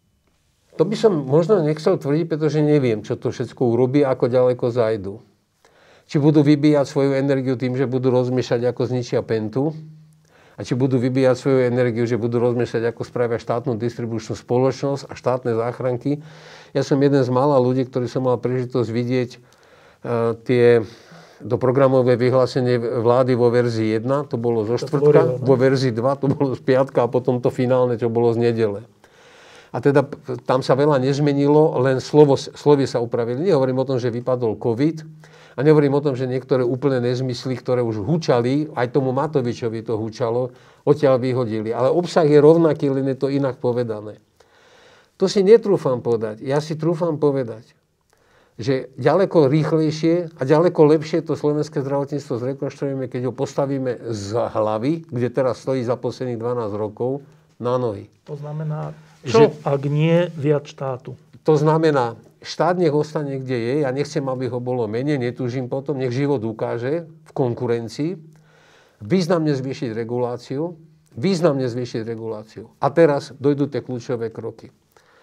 To by som možno nechcel tvrdiť, pretože neviem, čo to všetko urobí, ako ďaleko zajdu. Či budú vybíjať svoju energiu tým, že budú rozmýšľať, ako zničia Pentu, a či budú vybíjať svoju energiu, že budú rozmýšľať, ako spravia štátnu distribučnú spoločnosť a štátne záchranky. Ja som jeden z mála ľudí, ktorý som mal príležitosť vidieť uh, tie do programové vyhlásenie vlády vo verzii jedna, to bolo zo štvrtka, vo verzii dva, to bolo z piatka a potom to finálne, čo bolo z nedele. A teda tam sa veľa nezmenilo, len slovo, slovy sa upravili. Nehovorím o tom, že vypadol COVID a nehovorím o tom, že niektoré úplné nezmysly, ktoré už hučali, aj tomu Matovičovi to hučalo, odtiaľ vyhodili. Ale obsah je rovnaký, len je to inak povedané. To si netrúfam povedať. Ja si trúfam povedať, že ďaleko rýchlejšie a ďaleko lepšie to slovenské zdravotníctvo zrekonštruujeme, keď ho postavíme z hlavy, kde teraz stojí za posledných dvanásť rokov, na nohy. To znamená, čo že, ak nie viac štátu? To znamená, štát nech ostane, kde je. Ja nechcem, aby ho bolo menej, netúžim potom. Nech život ukáže v konkurencii. Významne zvýšiť reguláciu. Významne zvýšiť reguláciu. A teraz dojdú tie kľúčové kroky.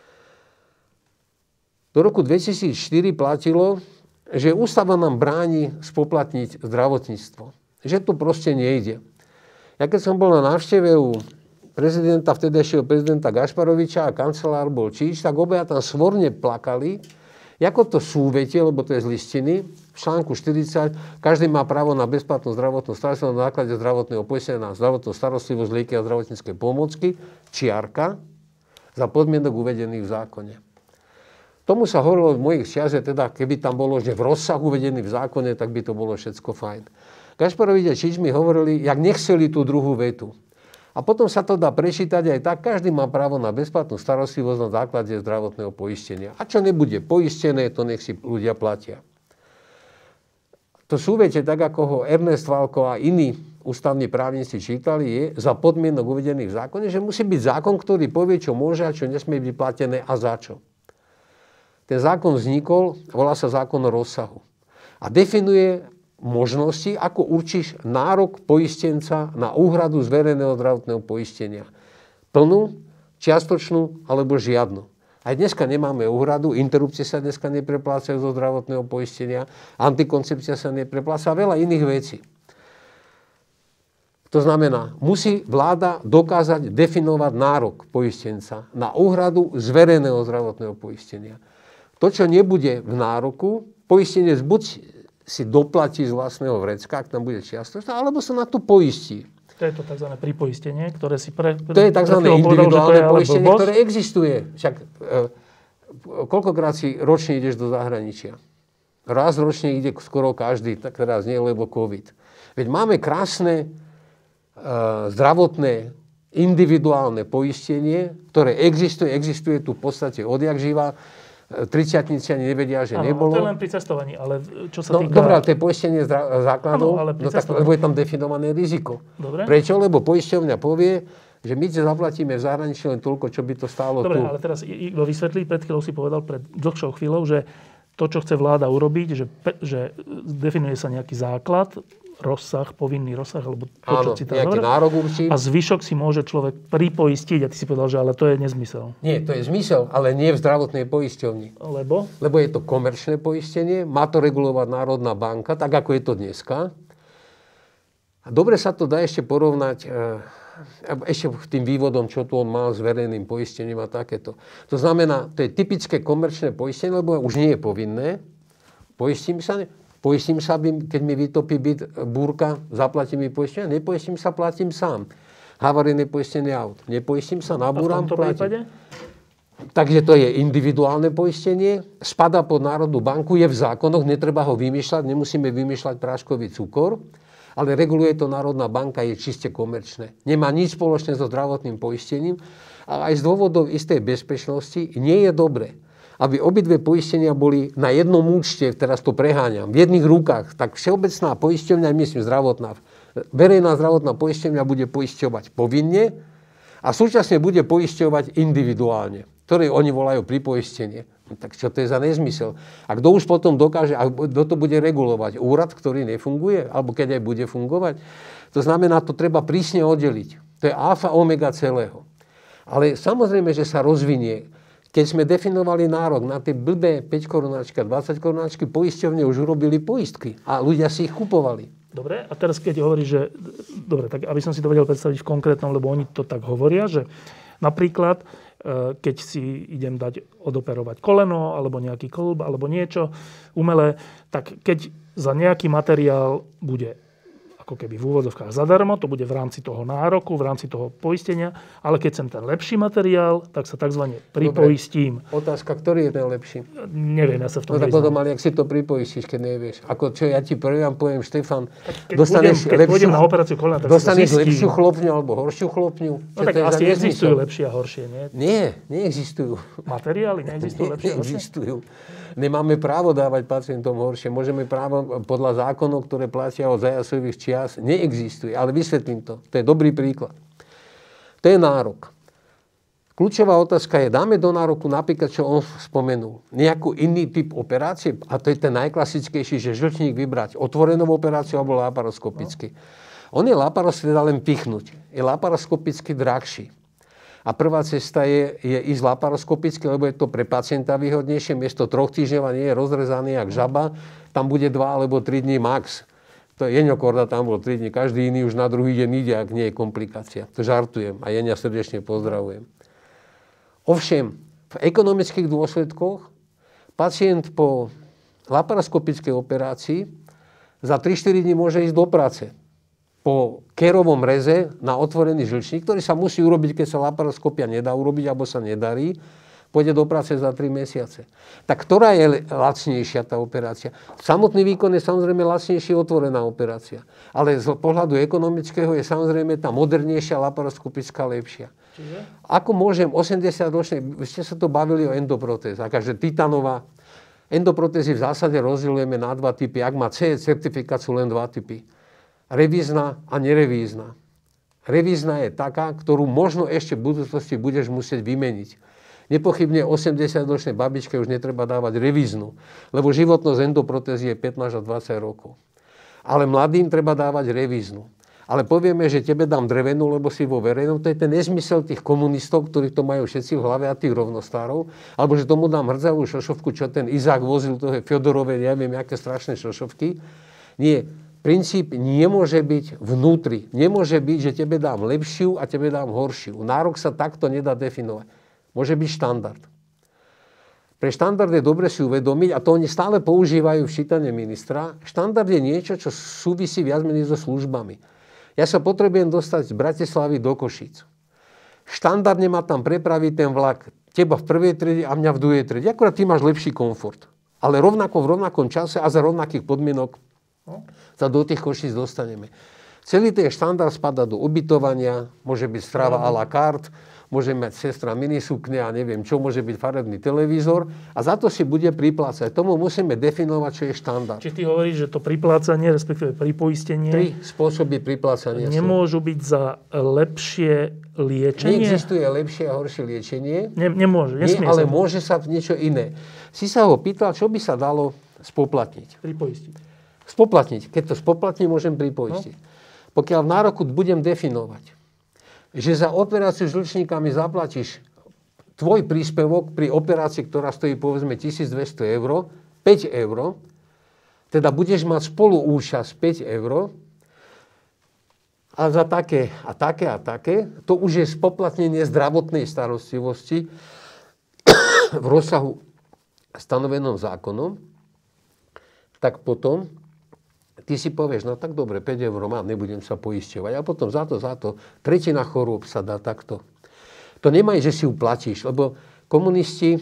Do roku dvetisícštyri platilo, že ústava nám bráni spoplatniť zdravotníctvo. Že to proste nejde. Ja keď som bol na návšteve u prezidenta, vtedajšieho prezidenta Gašparoviča a kancelár bol Číč, tak obaja tam svorne plakali, ako to súvetie, lebo to je z listiny, v článku štyridsať, každý má právo na bezplatnú zdravotnú starostlivosť na základe zdravotného poistenia na zdravotnú starostlivosť, lieky a zdravotnícke pomôcky, čiarka, za podmienok uvedených v zákone. Tomu sa hovorilo v mojich čias, že teda keby tam bolo, že v rozsahu uvedený v zákone, tak by to bolo všetko fajn. Gašparovič a Číč mi hovorili, jak nechceli tú druhú vetu. A potom sa to dá prečítať aj tak, každý má právo na bezplatnú starostlivosť na základe zdravotného poistenia. A čo nebude poistené, to nech si ľudia platia. To súvetie, tak ako ho Ernest Valko a iní ústavní právnici čítali, je za podmienok uvedených v zákone, že musí byť zákon, ktorý povie, čo môže a čo nesmie byť platené a za čo. Ten zákon vznikol, volá sa zákon o rozsahu. A definuje možnosti, ako určíš nárok poistenca na úhradu z verejného zdravotného poistenia. Plnú, čiastočnú alebo žiadnu. Aj dneska nemáme úhradu, interrupcie sa dneska nepreplácajú zo zdravotného poistenia, antikoncepcia sa neprepláca a veľa iných vecí. To znamená, musí vláda dokázať definovať nárok poistenca na úhradu z verejného zdravotného poistenia. To, čo nebude v nároku, poistenec buď si doplatí z vlastného vrecka, ak tam bude čiastočná, alebo sa na to poistí. To je to tzv. Pripoistenie, ktoré si pre... To je tzv. Individuálne poistenie, ktoré existuje. Však e, koľkokrát si ročne ideš do zahraničia? Raz ročne ide skoro každý, tak teraz nie, lebo COVID. Veď máme krásne e, zdravotné individuálne poistenie, ktoré existuje, existuje tu v podstate odjak živa. Tridsiatnici ani nevedia, že ano, nebolo. To je len pri cestovaní, ale čo sa no, týka... Dobrá, to je poistenie zdra- základov, ano, ale no, tak, lebo je tam definované riziko. Dobre. Prečo? Lebo poisťovňa povie, že my ti zaplatíme v zahraničí len toľko, čo by to stálo Dobre, tu. ale teraz Igor vysvetlí, pred chvíľou si povedal, pred dlhšou chvíľou, že to, čo chce vláda urobiť, že, že definuje sa nejaký základ, rozsah, povinný rozsah, alebo to, áno, čo si tam nejaký nárok určí. A zvyšok si môže človek pripoistiť. A ty si povedal, že ale to je nezmysel. Nie, to je zmysel, ale nie v zdravotnej poisťovni. Lebo? Lebo je to komerčné poistenie, má to regulovať Národná banka, tak ako je to dneska. A dobre sa to dá ešte porovnať ešte tým vývodom, čo tu on má s verejným poistením a takéto. To znamená, to je typické komerčné poistenie, lebo už nie je povinné. Poistím sa? Poistím sa, keď mi vytopí byt búrka, zaplatím mi poistenie? Nepoistím sa, platím sám. Havarijné poistenie aut. Nepoistím sa, nabúram, platím. Takže to je individuálne poistenie, spada pod Národnú banku, je v zákonoch, netreba ho vymýšľať, nemusíme vymýšľať práškový cukor, ale reguluje to Národná banka, je čiste komerčné. Nemá nič spoločné so zdravotným poistením, ale aj z dôvodov istej bezpečnosti nie je dobré, aby obidve poistenia boli na jednom účte, teraz to preháňam, v jedných rukách. Tak všeobecná poisťovňa, myslím zdravotná, verejná zdravotná poisťovňa bude poisťovať povinne a súčasne bude poisťovať individuálne, ktoré oni volajú pripoistenie. Tak čo to je za nezmysel? A kto už potom dokáže, a kto to bude regulovať? Úrad, ktorý nefunguje? Alebo keď aj bude fungovať? To znamená, to treba prísne oddeliť. To je alfa omega celého. Ale samozrejme, že sa rozvinie. Keď sme definovali nárok na tie blbé päť korunáčky, dvadsať korunáčky, poisťovne už urobili poistky a ľudia si ich kupovali. Dobre, a teraz keď hovoríš, že... Dobre, tak aby som si to vedel predstaviť v konkrétnom, lebo oni to tak hovoria, že napríklad, keď si idem dať odoperovať koleno, alebo nejaký kĺb, alebo niečo umelé, tak keď za nejaký materiál bude ako keby v úvodzovkách zadarmo, to bude v rámci toho nároku, v rámci toho poistenia, ale keď sem ten lepší materiál, tak sa tzv. Pripoistím. Dobre. Otázka, ktorý je ten lepší? Neviem, ja sa v tom no, tak nevyznám. potom, ale jak si to pripoistíš, keď nevieš? Ako čo ja ti prvým poviem, Štefan, keď dostaneš budem, keď lepšiu, na operáciu kolena, tak dostaneš lepšiu chlopňu alebo horšiu chlopňu? No tak asi existujú lepšie a horšie, nie? Nie, neexistujú. Materiály neexistujú lepšie a horšie? Neexistujú. Nemáme právo dávať pacientom horšie. Môžeme právo podľa zákonov, ktoré platia od Zajasových čias, neexistuje. Ale vysvetlím to. To je dobrý príklad. To je nárok. Kľúčová otázka je, dáme do nároku napríklad, čo on spomenul, nejakú iný typ operácie, a to je ten najklasickejší, že žlčník vybrať otvorenou operáciu alebo laparoskopicky. No. On je laparoskopicky len pichnúť. Je laparoskopicky drahší. A prvá cesta je, je ísť laparoskopicky, lebo je to pre pacienta výhodnejšie. Miesto troch týždňov a nie je rozrezaný jak žaba. Tam bude dva alebo tri dní max. To je Jeňokorda, tam bol tri dní. Každý iný už na druhý deň ide, ak nie je komplikácia. To žartujem a Jeňa srdečne pozdravujem. Ovšem, v ekonomických dôsledkoch pacient po laparoskopickej operácii za tri štyri dní môže ísť do práce. Po kerovom reze na otvorený žlčník, ktorý sa musí urobiť, keď sa laparoskopia nedá urobiť, alebo sa nedarí, pôjde do práce za tri mesiace. Tak ktorá je lacnejšia tá operácia? Samotný výkon je samozrejme lacnejší otvorená operácia. Ale z pohľadu ekonomického je samozrejme tá modernejšia laparoskopická lepšia. Čiže? Ako môžem osemdesiatročný, vy ste sa to bavili o endoprotézach, takže titanová. Endoprotézy v zásade rozdielujeme na dva typy. Ak má cé é certifikát, sú len dva typy. Revízna a nerevízna. Revízna je taká, ktorú možno ešte v budúcnosti budeš musieť vymeniť. Nepochybne osemdesiatročnej babičke už netreba dávať revíznu, lebo životnosť endoprotézy je pätnásť až dvadsať rokov. Ale mladým treba dávať revíznu. Ale povieme, že tebe dám drevenú, lebo si vo verejnom, to je ten nezmysel tých komunistov, ktorí to majú všetci v hlave a tých rovnostárov, alebo že tomu dám hrdzavú šošovku, čo ten Izák vozil, to je Fjodorové, neviem, aké strašné šošovky. Nie. Princíp nemôže byť vnútri. Nemôže byť, že tebe dám lepšiu a tebe dám horšiu. Nárok sa takto nedá definovať. Môže byť štandard. Pre štandard je dobre si uvedomiť, a to oni stále používajú v čítane ministra, štandard je niečo, čo súvisí viac menej so službami. Ja sa potrebujem dostať z Bratislavy do Košíc. Štandardne ma tam prepraví ten vlak, teba v prvej triede a mňa v druhej triede. Akurát ty máš lepší komfort. Ale rovnako v rovnakom čase a za rovnakých podmienok sa do tých Košíc dostaneme. Celý ten štandard spadá do ubytovania, môže byť strava à la carte, môže mať sestra minisukne a neviem čo, môže byť farebný televízor a za to si bude priplácať. Tomu musíme definovať, čo je štandard. Či ty hovoríš, že to priplácanie, respektíve pripoistenie... Tri spôsoby priplácania nemôžu sú. byť za lepšie liečenie? Neexistuje lepšie a horšie liečenie. Ne, nemôže, nesmie Nie, ale sa. môže sa niečo iné. Si sa ho pýtal, čo by sa dalo spoplatniť. Pripoistiť. Spoplatniť. Keď to spoplatním, môžem pripoistiť. No. Pokiaľ v nároku budem definovať, že za operáciu s žlčníkami zaplatíš tvoj príspevok pri operácii, ktorá stojí povedzme tisícdvesto eur, päť eur, teda budeš mať spoluúčasť päť eur a za také a také a také, to už je spoplatnenie zdravotnej starostlivosti v rozsahu stanovenom zákonom. tak potom ty si povieš, no tak dobre, päť eur mám, nebudem sa poisťovať. A potom za to, za to, tretina chorôb sa dá takto. To nemaj, že si ju platíš, lebo komunisti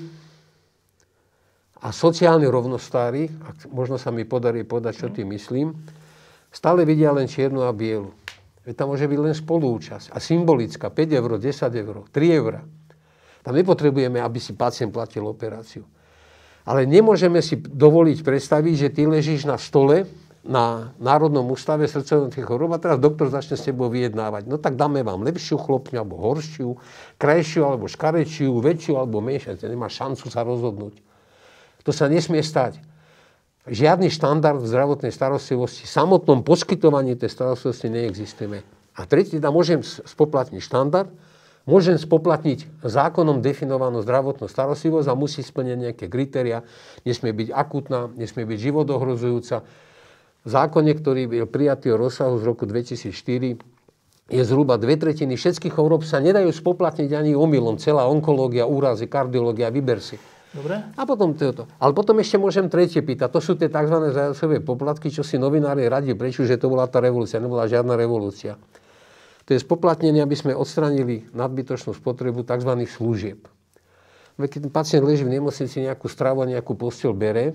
a sociálni rovnostári, ak možno sa mi podarí povedať, čo tým myslím, stále vidia len čiernu a bielu. Veď tam môže byť len spolúčasť. A symbolická, päť eur, desať eur, tri eur. Tam nepotrebujeme, aby si pacient platil operáciu. Ale nemôžeme si dovoliť predstaviť, že ty ležíš na stole na Národnom ústave srdcových chorôb a teraz doktor začne s tebou vyjednávať. No tak dáme vám lepšiu chlopňu, alebo horšiu, krajšiu, alebo škarečiu, väčšiu, alebo menšiu. Nemá šancu sa rozhodnúť. To sa nesmie stať. Žiadny štandard v zdravotnej starostlivosti, v samotnom poskytovaní tej starostlivosti neexistuje. A tretí, tam môžem spoplatniť štandard, môžem spoplatniť zákonom definovanú zdravotnú starostlivosť a musí splniť nejaké kritériá. Nesmie byť akútna, nesmie byť životohrozujúca. V zákone, ktorý byl prijatý o rozsahu z roku dvetisícštyri, je zhruba dve tretiny všetkých chorôb sa nedajú spoplatniť ani omylom. Celá onkológia, úrazy, kardiológia, vyber si. Dobre. A potom toto. Ale potom ešte môžem tretie pýtať. To sú tie tzv. Zajacové poplatky, čo si novinári radi prečo, že to bola tá revolúcia. Nebola žiadna revolúcia. To je spoplatnenie, aby sme odstranili nadbytočnú spotrebu tzv. Služieb. Keď pacient leží v nemocnici, nejakú stravu a nejakú posteľ bere,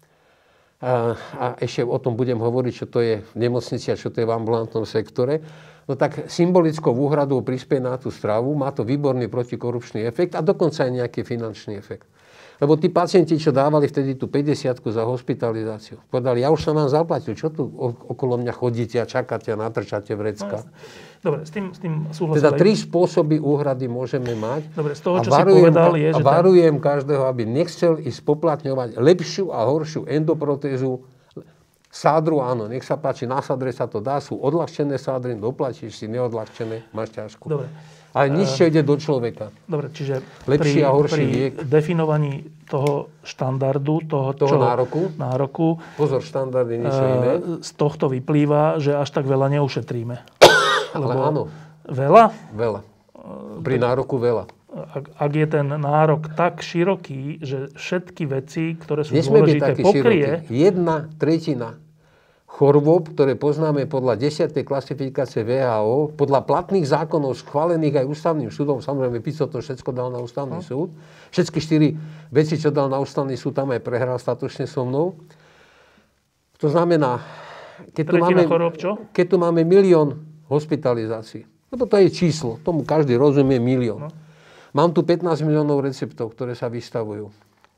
A, a ešte o tom budem hovoriť, čo to je v nemocnici a čo to je v ambulantnom sektore, no tak symbolickou úhradou prispieje na tú stravu, má to výborný protikorupčný efekt a dokonca aj nejaký finančný efekt. Lebo tí pacienti, čo dávali vtedy tú päťdesiatku za hospitalizáciu, povedali, ja už som vám zaplatil, čo tu okolo mňa chodíte a čakáte a natrčate vrecka. No, dobre, s tým, s tým súhlasím. Teda tri spôsoby úhrady môžeme mať. Dobre, z toho, čo varujem, si povedal, je, že... A varujem tam... každého, aby nechcel ísť spoplatňovať lepšiu a horšiu endoprotézu. Sádru, áno, nech sa páči, na sádre sa to dá, sú odľahčené sádry, doplatíš si, neodľahčené, máš ťažko. Dobre. Ale nič, čo ide do človeka. Dobre, čiže lepší pri, a horší pri liek. definovaní toho štandardu, toho, toho čo, nároku. nároku, pozor, štandard je niečo iné. Z tohto vyplýva, že až tak veľa neušetríme. Ale áno. Veľa? Veľa. Pri nároku veľa. Ak, ak je ten nárok tak široký, že všetky veci, ktoré sú nesmie dôležité, pokrie... Široký. Jedna tretina chorôb, ktoré poznáme podľa desiatej klasifikácie vé há ó, podľa platných zákonov schválených aj ústavným súdom, samozrejme Fico to všetko dal na ústavný no. súd, všetky štyri veci, čo dal na ústavný súd, tam aj prehral statočne so mnou. To znamená, keď tu, máme, chorób, keď tu máme milión hospitalizácií, lebo to je číslo, tomu každý rozumie milión. No. Mám tu pätnásť miliónov receptov, ktoré sa vystavujú.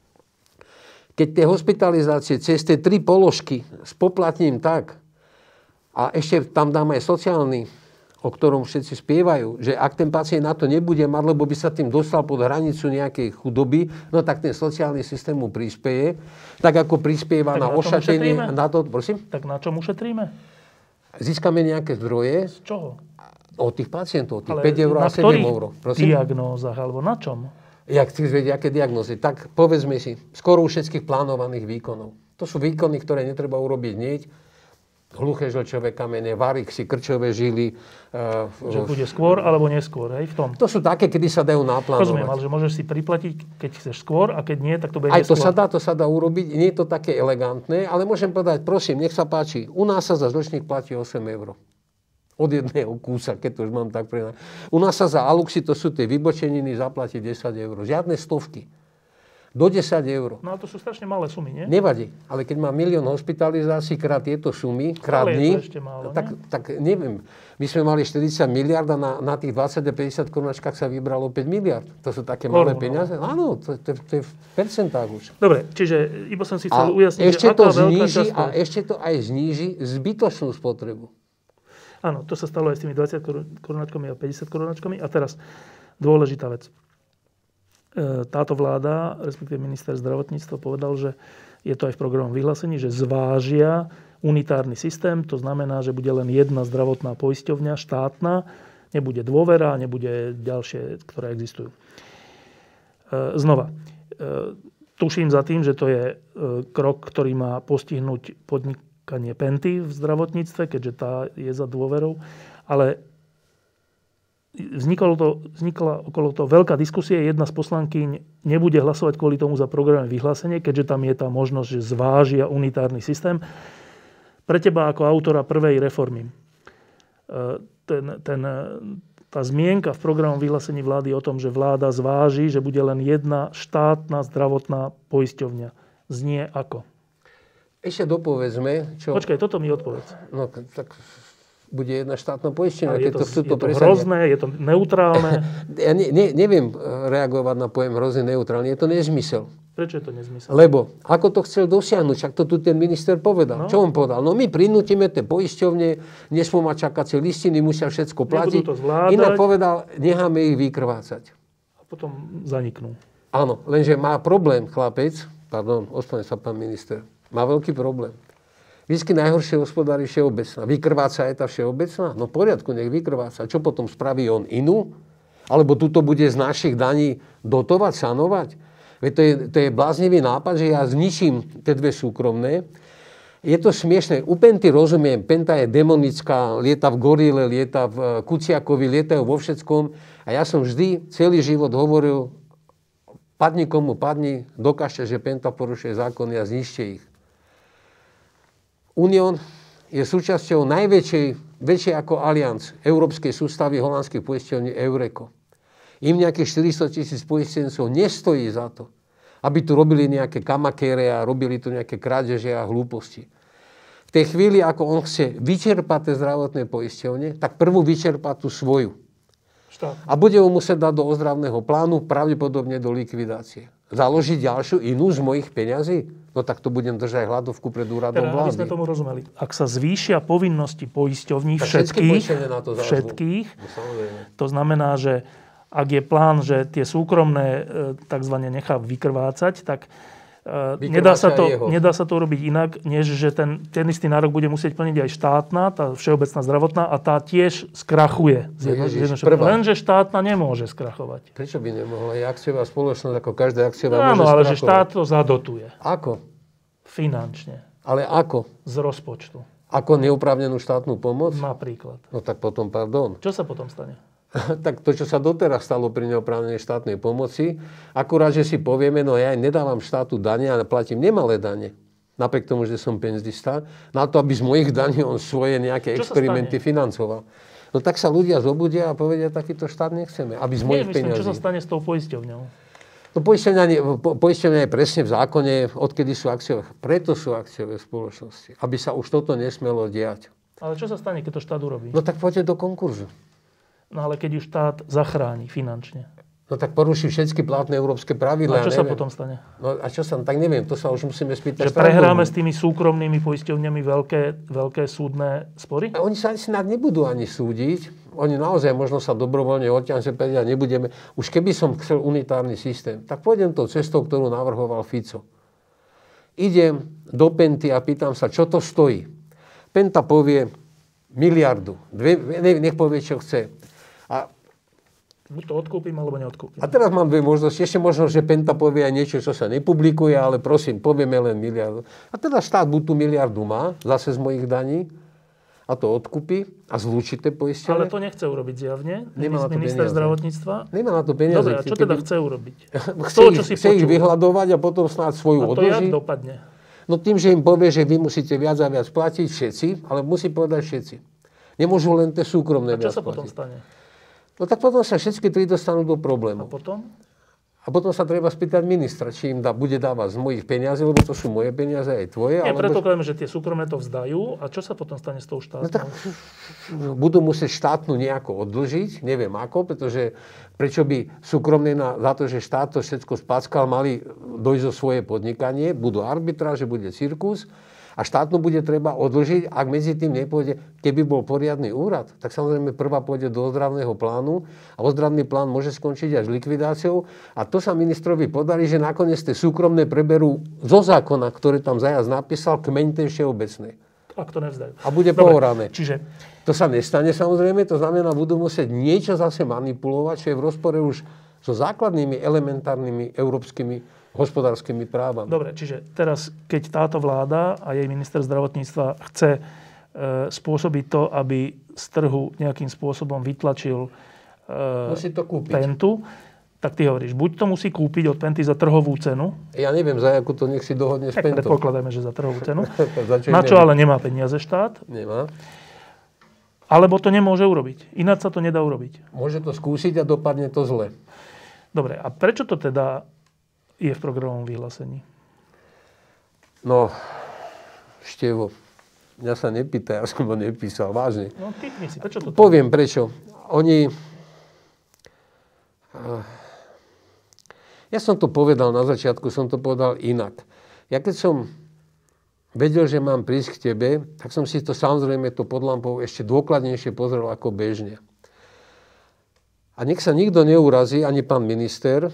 Keď tie hospitalizácie cez tie tri položky spoplatním tak, a ešte tam dám aj sociálny, o ktorom všetci spievajú, že ak ten pacient na to nebude mať, lebo by sa tým dostal pod hranicu nejakej chudoby, no tak ten sociálny systém mu prispieje, tak ako prispieva tak na, na ošatenie. Na to, prosím? Tak na čom ušetríme? Získame nejaké zdroje. Z čoho? Od tých pacientov, tých päť eur a sedem eur. Na ktorých diagnózach, alebo na čom? Jak chceš vedieť, aké diagnózy? Tak povedzme si, skoro u všetkých plánovaných výkonov. To sú výkony, ktoré netreba urobiť hneď. Hluché žlčové kamene, varixy, krčové žily. Uh, že bude skôr alebo neskôr, hej, v tom? To sú také, kedy sa dajú naplánovať. Rozumiem, ale že môžeš si priplatiť, keď chceš skôr a keď nie, tak to bude aj neskôr. Aj to sa dá, to sa dá urobiť. Nie je to také elegantné, ale môžem povedať, prosím, nech sa páči, u nás sa za žlčník platí osem eur. Od jedného kúsa, keď to už mám tak pre... U nás sa za aluxy, to sú tie vybočeniny, zaplatí desať eur. Žiadne stovky. Do desať eur. No ale to sú strašne malé sumy, nie? Nevadí. Ale keď má milión hospitalizácií krát tieto sumy, krát dní, tak, tak neviem. My sme mali štyridsať miliárd a na, na tých dvadsať a päťdesiat korunačkách sa vybralo päť miliárd. To sú také malé Korun, peniaze. No. Áno, to, to, to je v percentách už. Dobre, čiže iba som si chcel a ujasniť, ešte že to aká zníži, veľká A ešte to aj zníži zbytočnú spotrebu. Áno, to sa stalo aj s tými dvadsať korunačkami a päťdesiat korunačkami. A teraz dôležitá vec. Táto vláda, respektíve minister zdravotníctva povedal, že je to aj v programovom vyhlásení, že zvážia unitárny systém. To znamená, že bude len jedna zdravotná poisťovňa štátna, nebude dôvera, nebude ďalšie, ktoré existujú. Znova, tuším za tým, že to je krok, ktorý má postihnúť podnik Penty v zdravotníctve, keďže tá je za dôverou. Ale vzniklo to, vznikla okolo toho veľká diskusia. Jedna z poslankyň nebude hlasovať kvôli tomu za programové vyhlásenie, keďže tam je tá možnosť, že zvážia unitárny systém. Pre teba ako autora prvej reformy, ten, ten, tá zmienka v programovom vyhlásení vlády o tom, že vláda zváži, že bude len jedna štátna zdravotná poisťovňa, znie ako? Ešte dopovedzme, čo... Počkaj, toto mi odpovedz. No, tak bude jedna štátna poisťovňa, keď to chcú to presadia. Je to hrozné, je to neutrálne. Ja ne, ne, neviem reagovať na pojem hrozný, neutrálny. Je to nezmysel. Prečo je to nezmysel? Lebo, ako to chcel dosiahnuť, však to tu ten minister povedal. No. Čo on povedal? No my prinútime tie poisťovne, nesmú mať čakacie listiny, musia všetko platiť. Nebudú to zvládať. Inak povedal, necháme ich vykrvácať. A potom zaniknú. Áno, lenže má problém chlapec, pardon, ospravedlňujem sa pán minister, má veľký problém. Vždycky najhoršie hospodári všeobecná. Vykrváca je tá všeobecná? No v poriadku, nech vykrváca. Čo potom spraví on inú? Alebo tuto bude z našich daní dotovať, sanovať? Veď to je, to je bláznivý nápad, že ja zničím tie dve súkromné. Je to smiešné. U Penty rozumiem. Penta je demonická, lieta v gorile, lieta v Kuciakovi, lietajú vo všetkom. A ja som vždy celý život hovoril, padni komu padni, dokážte, že Penta porušuje zákony a zničte ich. Unión je súčasťou najväčšej, väčšej ako Allianz, európskej sústavy holandských poisťovní Eureko. Im nejakých štyristo tisíc poistencov nestojí za to, aby tu robili nejaké kamakére a robili tu nejaké krádeže a hlúposti. V tej chvíli, ako on chce vyčerpať tie zdravotné poisťovne, tak prvú vyčerpá tú svoju. Štát. A bude ho musieť dať do ozdravného plánu, pravdepodobne do likvidácie. Založiť ďalšiu inú z mojich peňazí? No tak to budem držať hľadovku pred úradom teda, vlády. Aby sme tomu rozumeli. Ak sa zvýšia povinnosti poisťovní všetkých, to všetkých no, to znamená, že ak je plán, že tie súkromné takzvané nechá vykrvácať, tak nedá sa, to, nedá sa to robiť inak, než že ten, ten istý nárok bude musieť plniť aj štátna, tá všeobecná zdravotná, a tá tiež skrachuje. Ježiš, Lenže štátna nemôže skrachovať. Prečo by nemohla? Je akciová spoločnosť, ako každá akciová no, môže áno, ale skrachovať. Že štát to zadotuje. Ako? Finančne. Ale ako? Z rozpočtu. Ako neoprávnenú štátnu pomoc? Napríklad. No tak potom, pardon. Čo sa potom stane? Tak to, čo sa doteraz stalo pri neoprávnenej štátnej pomoci, akurát, že si povieme, no ja nedávam štátu dane, ale platím nemalé dane. Napriek tomu, že som penzista, na to, aby z mojich daní on svoje nejaké čo experimenty financoval. No tak sa ľudia zobudia a povedia, takýto štát nechceme, aby z mojich myslím, peňazí. Čo sa stane s tou poisťovňou? No poisťovňa, po, poisťovňa je presne v zákone, odkedy sú akciové. Preto sú akciové spoločnosti, aby sa už toto nesmelo diať. Ale čo sa stane, keď to štát urobí? No tak poďte do konkurzu. No ale keď ju štát zachráni finančne. No tak poruší všetky platné európske pravidlá. A čo ja sa potom stane? No a čo sa, tak neviem, to sa už musíme spýtať. Že prehráme s tými súkromnými poisťovňami veľké, veľké súdne spory? A oni sa snad nebudú ani súdiť. Oni naozaj možno sa dobrovoľne odtiaľ sa povedia, nebudeme. Už keby som chcel unitárny systém, tak pôjdem tou cestou, ktorú navrhoval Fico. Idem do Penty a pýtam sa, čo to stojí. Penta povie miliardu. Dve, nech povie, čo chce. A buď to odkúpim, alebo neodkúpim. A teraz mám dve možnosti. Ešte možno, že Penta povie aj niečo, čo sa nepublikuje, ale prosím, povieme len miliardu. A teda štát buď tú miliardu má, zase z mojich daní, a to odkúpi a zlúči tie poistenie. Ale to nechce urobiť zjavne. Nemá na to minister peniaze. zdravotníctva. Nemá na to peniaze. Dobre, a čo teda chce urobiť? chce to, ich, čo si chce ich vyhľadovať a potom snáď svoju odloží. A to odloží. jak dopadne? No tým, že im povie, že vy musíte viac a viac platiť všetci, ale musí povedať všetci. Nemôžu len tie súkromné viac platiť. A čo sa platiť. potom stane? No tak potom sa všetky tri dostanú do problémov. A potom? A potom sa treba spýtať ministra, či im dá, bude dávať z mojich peniazí, lebo to sú moje peniaze aj tvoje. Nie, alebo... predpokladáme, že tie súkromné to vzdajú. A čo sa potom stane s tou štátnou? No tak budú musieť štátnu nejako odlžiť, neviem ako, pretože prečo by súkromné na, za to, že štát to všetko spackal, mali dojsť zo svoje podnikanie, budú arbitráže, bude cirkus. A štátnu bude treba odlžiť, ak medzi tým nepôjde, keby bol poriadny úrad, tak samozrejme prvá pôjde do ozdravného plánu a ozdravný plán môže skončiť až likvidáciou. A to sa ministrovi podarí, že nakoniec tie súkromné preberú zo zákona, ktorý tam Zajac napísal, kmeň tej všeobecnej. Ak to nevzdajú. A bude pohorané. Čiže... To sa nestane samozrejme, to znamená, budú musieť niečo zase manipulovať, čo je v rozpore už so základnými elementárnymi európskymi hospodárskymi právami. Dobre, čiže teraz, keď táto vláda a jej minister zdravotníctva chce e, spôsobiť to, aby z trhu nejakým spôsobom vytlačil e, musí to kúpiť. Pentu, tak ty hovoríš, buď to musí kúpiť od Penty za trhovú cenu. Ja neviem, za akú to nech si dohodne s tak Pentou. Predpokladajme, že za trhovú cenu. čo Na čo ale nemá peniaze štát. Nemá. Alebo to nemôže urobiť. Ináč sa to nedá urobiť. Môže to skúsiť a dopadne to zle. Dobre, a prečo to teda je v programovom vyhlásení? No, Števo, mňa sa nepýtaj, ja som ho nepísal, vážne. No, typni si, prečo to? Poviem prečo. Oni... Ja som to povedal na začiatku, som to povedal inak. Ja keď som vedel, že mám prísť k tebe, tak som si to samozrejme to pod lampou ešte dôkladnejšie pozrel ako bežne. A nech sa nikto neurazí, ani pán minister,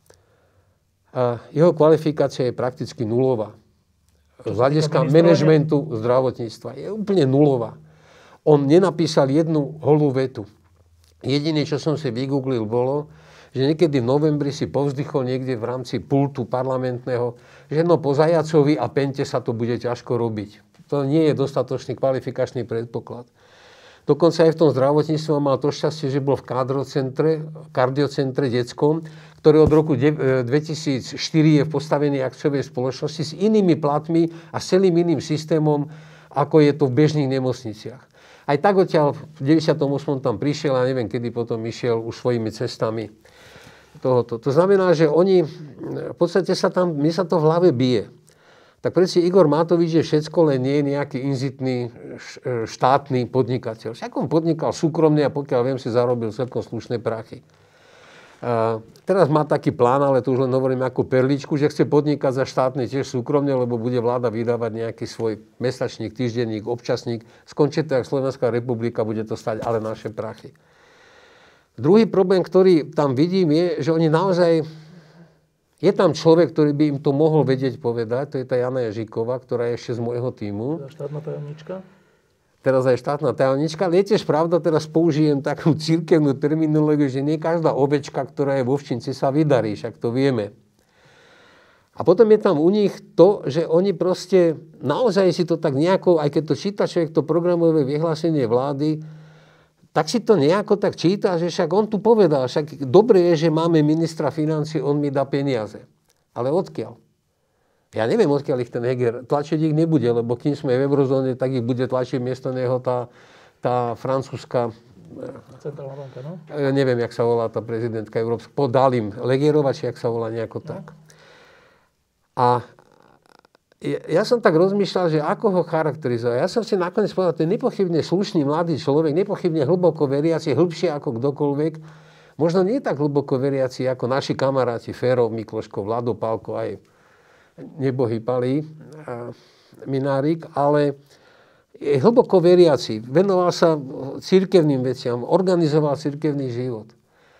a jeho kvalifikácia je prakticky nulová. Z hľadiska manažmentu zdravotníctva je úplne nulová. On nenapísal jednu holú vetu. Jediné, čo som si vygooglil, bolo, že niekedy v novembri si povzdychol niekde v rámci pultu parlamentného, že no po Zajacovi a Pente sa to bude ťažko robiť. To nie je dostatočný kvalifikačný predpoklad. Dokonca aj v tom zdravotníctve mal to šťastie, že bol v kardiocentre, kardiocentre detskom, ktorý od roku dvetisícštyri je v postavení akciovej spoločnosti s inými platmi a s celým iným systémom, ako je to v bežných nemocniciach. Aj tak odtiaľ v deväťdesiatom ôsmom tam prišiel a neviem, kedy potom išiel už svojimi cestami tohoto. To znamená, že oni, v podstate sa tam, mne sa to v hlave bije. Tak predsa Igor Matovič je všetko, len nie je nejaký inzitný štátny podnikateľ. Však on podnikal súkromne a pokiaľ viem, si zarobil celkom slušné prachy. A teraz má taký plán, ale to už len hovorím ako perličku, že chce podnikať za štátne tiež súkromne, lebo bude vláda vydávať nejaký svoj mesačník, týždenník, občasník. Skončí to, jak Slovenská republika, bude to stať ale naše prachy. Druhý problém, ktorý tam vidím, je, že oni naozaj... Je tam človek, ktorý by im to mohol vedieť povedať, to je tá Jana Ježíková, ktorá je ešte z môjho tímu. Štátna tajomnička. Teraz aj štátna tajomnička. Ale je tiež pravda, teraz použijem takú cirkevnú terminológiu, že nie každá ovečka, ktorá je vo včinci, sa vydarí, však to vieme. A potom je tam u nich to, že oni proste naozaj si to tak nejako, aj keď to číta človek to programové vyhlásenie vlády, tak si to nejako tak číta, že však on tu povedal, však dobre je, že máme ministra financií, on mi dá peniaze. Ale odkiaľ? Ja neviem, odkiaľ ich ten Heger, tlačiť ich nebude, lebo kým sme v eurozóne, tak ich bude tlačiť miesto neho tá, tá francúzska... Centrálna banka, no? Neviem, jak sa volá tá prezidentka európska. Podal im Legierova, či jak sa volá nejako tak. A ja som tak rozmýšľal, že ako ho charakterizovať. Ja som si nakoniec povedal, to je nepochybne slušný mladý človek, nepochybne hlboko veriaci, hlbšie ako kdokoľvek. Možno nie tak hlboko veriaci ako naši kamaráti Fero, Mikloško, Vlado, Pálko, aj nebohý Palí, Minárik, ale je hlboko veriaci. Venoval sa cirkevným veciam, organizoval cirkevný život.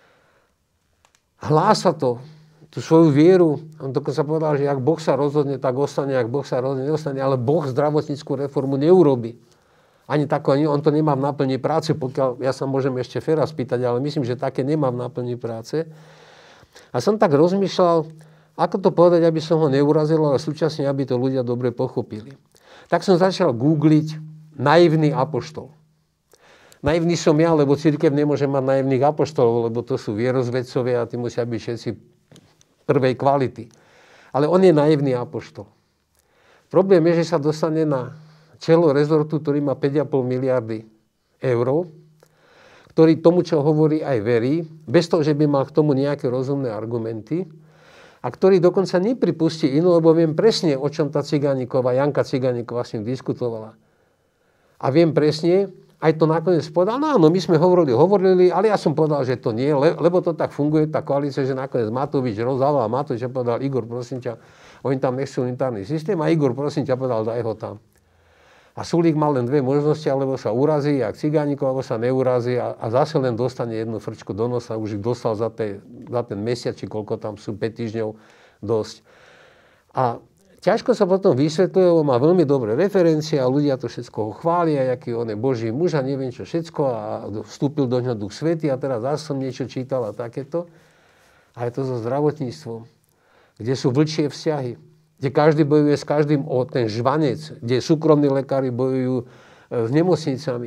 Hlása to, tú svoju vieru. On dokonca povedal, že ak Boh sa rozhodne, tak ostane, ak Boh sa rozhodne, neostane, ale Boh zdravotníckú reformu neurobi. Ani tako, ani on to nemá v náplni práce, pokiaľ, ja sa môžem ešte Fera spýtať, ale myslím, že také nemá v náplni práce. A som tak rozmýšľal, ako to povedať, aby som ho neurazil, ale súčasne, aby to ľudia dobre pochopili. Tak som začal googliť naivný apoštol. Naivný som ja, lebo cirkev nemôže mať naivných apoštolov, lebo to sú vierozvedcovia a tí musia byť všetci prvej kvality. Ale on je naivný apoštol. Problém je, že sa dostane na čelo rezortu, ktorý má päť a pol miliardy eur, ktorý tomu, čo hovorí, aj verí, bez toho, že by mal k tomu nejaké rozumné argumenty, a ktorý dokonca nepripustí inú, lebo viem presne, o čom tá Cigániková, Janka Cigániková s ním diskutovala. A viem presne, aj to nakoniec povedal, no áno, my sme hovorili, hovorili, ale ja som povedal, že to nie, lebo to tak funguje, tá koalícia, že nakoniec Matovič rozdával a Matovič povedal, Igor, prosím ťa, oni tam nechcú unitárny systém a Igor, prosím ťa, povedal, daj ho tam. A Sulík mal len dve možnosti, alebo sa urazí, jak Cigánikov, alebo sa neurazí a, a zase len dostane jednu frčku do nosa, už ich dostal za, tej, za ten mesiac, či koľko tam sú, päť týždňov, dosť. A ťažko sa potom vysvetľuje, lebo má veľmi dobré referencie a ľudia to všetko ho chvália, aký on je Boží muž a neviem čo všetko a vstúpil do ňa Duch Svätý a teraz zase som niečo čítal a takéto. A je to so zdravotníctvom, kde sú vlčie vzťahy, kde každý bojuje s každým o ten žvanec, kde súkromní lekári bojujú s nemocnicami,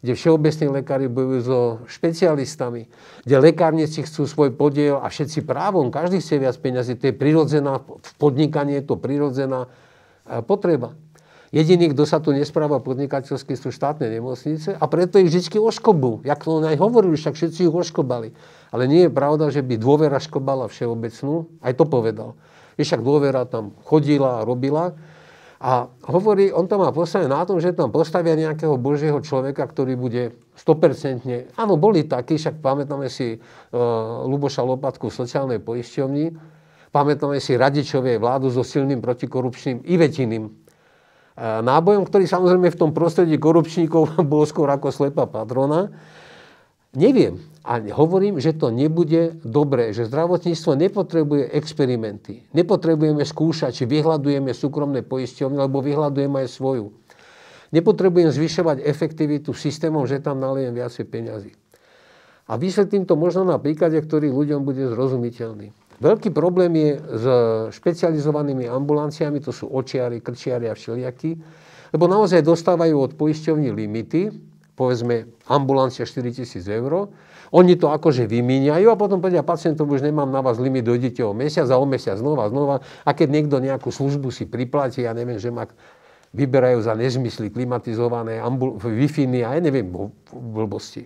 kde všeobecní lekári bojujú so špecialistami, kde lekárnici chcú svoj podiel a všetci právom, každý chce viac peniazy, to je prirodzená, v podnikaní je to prirodzená potreba. Jediný, kto sa tu nespráva podnikateľsky, sú štátne nemocnice a preto ich vždy oškobú. Jak to aj hovorili, však všetci ich oškobali. Ale nie je pravda, že by dôvera škobala všeobecnú, aj to povedal. Však dôvera tam chodila a robila. A hovorí, on to má postavené na tom, že tam postavia nejakého božieho človeka, ktorý bude sto percent. Áno, boli takí, však pamätáme si uh, Ľuboša Lopatku v sociálnej poisťovni, pamätáme si Radičovej vládu so silným protikorupčným Ivetinným uh, nábojom, ktorý samozrejme v tom prostredí korupčníkov bol skôr ako slepá patrona. Neviem. A hovorím, že to nebude dobré, že zdravotníctvo nepotrebuje experimenty. Nepotrebujeme skúšať, či vyhľadujeme súkromné poisťovne, lebo vyhľadujeme aj svoju. Nepotrebujem zvyšovať efektivitu systémom, že tam nalijem viacej peňazí. A vysvetlím to možno na príklade, ktorý ľuďom bude zrozumiteľný. Veľký problém je s špecializovanými ambulanciami, to sú očiari, krčiari a všelijakí, lebo naozaj dostávajú od poisťovní limity, povedzme ambulancia štyritisíc eur, oni to akože vymíňajú a potom povedia pacientom, už nemám na vás limit, dojdete o mesiac a o mesiac znova, znova. A keď niekto nejakú službu si priplatí, ja neviem, že ma vyberajú za nezmysly, klimatizované, ambul- Wi-Fi a ja neviem, blbosti.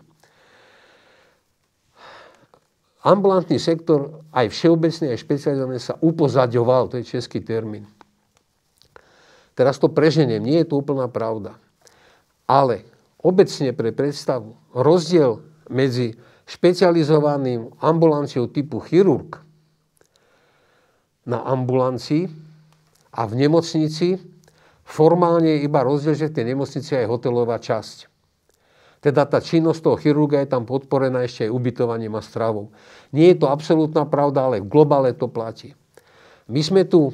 Ambulantný sektor, aj všeobecný, aj špecializovaný, sa upozaďoval, to je český termín. Teraz to preženiem, nie je to úplná pravda. Ale obecne pre predstavu, rozdiel medzi špecializovaným ambulanciou typu chirurg na ambulancii a v nemocnici formálne je iba rozdiel, že v tej nemocnici je aj hotelová časť. Teda tá činnosť toho chirurga je tam podporená ešte aj ubytovaním a stravou. Nie je to absolútna pravda, ale v globále to platí. My sme tu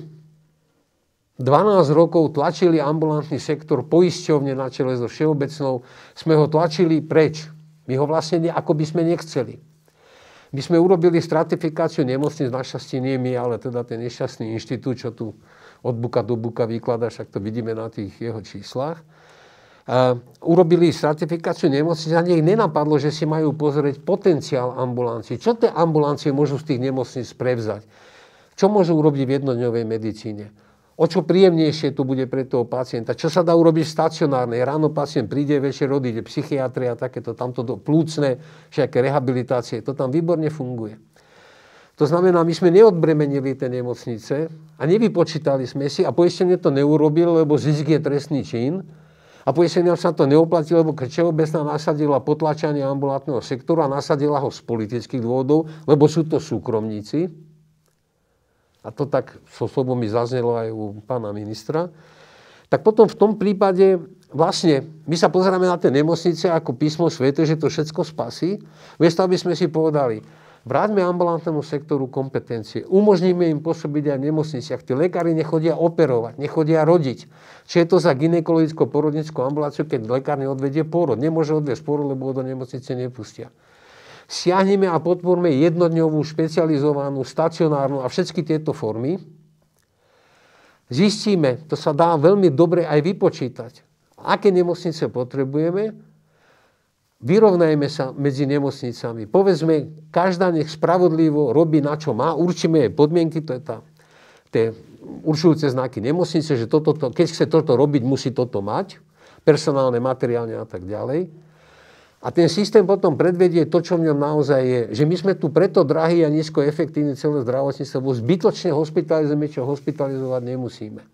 dvanásť rokov tlačili ambulantný sektor poisťovne na čele so všeobecnou, sme ho tlačili preč. My ho vlastne ako by sme nechceli. My sme urobili stratifikáciu nemocníc, našťastie nie my, ale teda ten nešťastný inštitút, čo tu od buka do buka vyklada, však to vidíme na tých jeho číslach. Uh, urobili stratifikáciu nemocníc a nech nenapadlo, že si majú pozrieť potenciál ambulancií. Čo tie ambulancie môžu z tých nemocníc prevzať? Čo môžu urobiť v jednodňovej medicíne? O čo príjemnejšie to bude pre toho pacienta. Čo sa dá urobiť v stacionárnej? Ráno pacient príde, večer odíde, psychiatria, takéto, tamto do plúcne, všetké rehabilitácie. To tam výborne funguje. To znamená, my sme neodbremenili tie nemocnice a nevypočítali sme si a poistenie to neurobil, lebo zisk je trestný čin. A poistenie sa to neoplatilo, lebo všeobecná nasadila potlačanie ambulantného sektora a nasadila ho z politických dôvodov, lebo sú to súkromníci. A to tak spôsobom mi zaznelo aj u pána ministra, tak potom v tom prípade vlastne my sa pozeráme na tie nemocnice ako písmo sväté, že to všetko spasí. Miesto, aby sme si povedali, vráťme ambulantnému sektoru kompetencie, umožníme im pôsobiť aj v nemocniciach. Tí lekári nechodia operovať, nechodia rodiť. Čo je to za gynekologicko-porodnickú ambulanciu, keď lekár neodvedie pôrod? Nemôže odviesť pôrod, lebo ho do nemocnice nepustia. Siahneme a podporme jednodňovú, špecializovanú, stacionárnu a všetky tieto formy. Zistíme, to sa dá veľmi dobre aj vypočítať, aké nemocnice potrebujeme, vyrovnajme sa medzi nemocnicami. Povedzme, každá nech spravodlivo robí, na čo má, určíme jej podmienky, to je tá, tie určujúce znaky nemocnice, že toto, to, keď chce toto robiť, musí toto mať, personálne, materiálne a tak ďalej. A ten systém potom predvedie to, čo v ňom naozaj je. Že my sme tu preto drahí a nízko efektívni celé zdravotníctvo, lebo zbytočne hospitalizujeme, čo hospitalizovať nemusíme.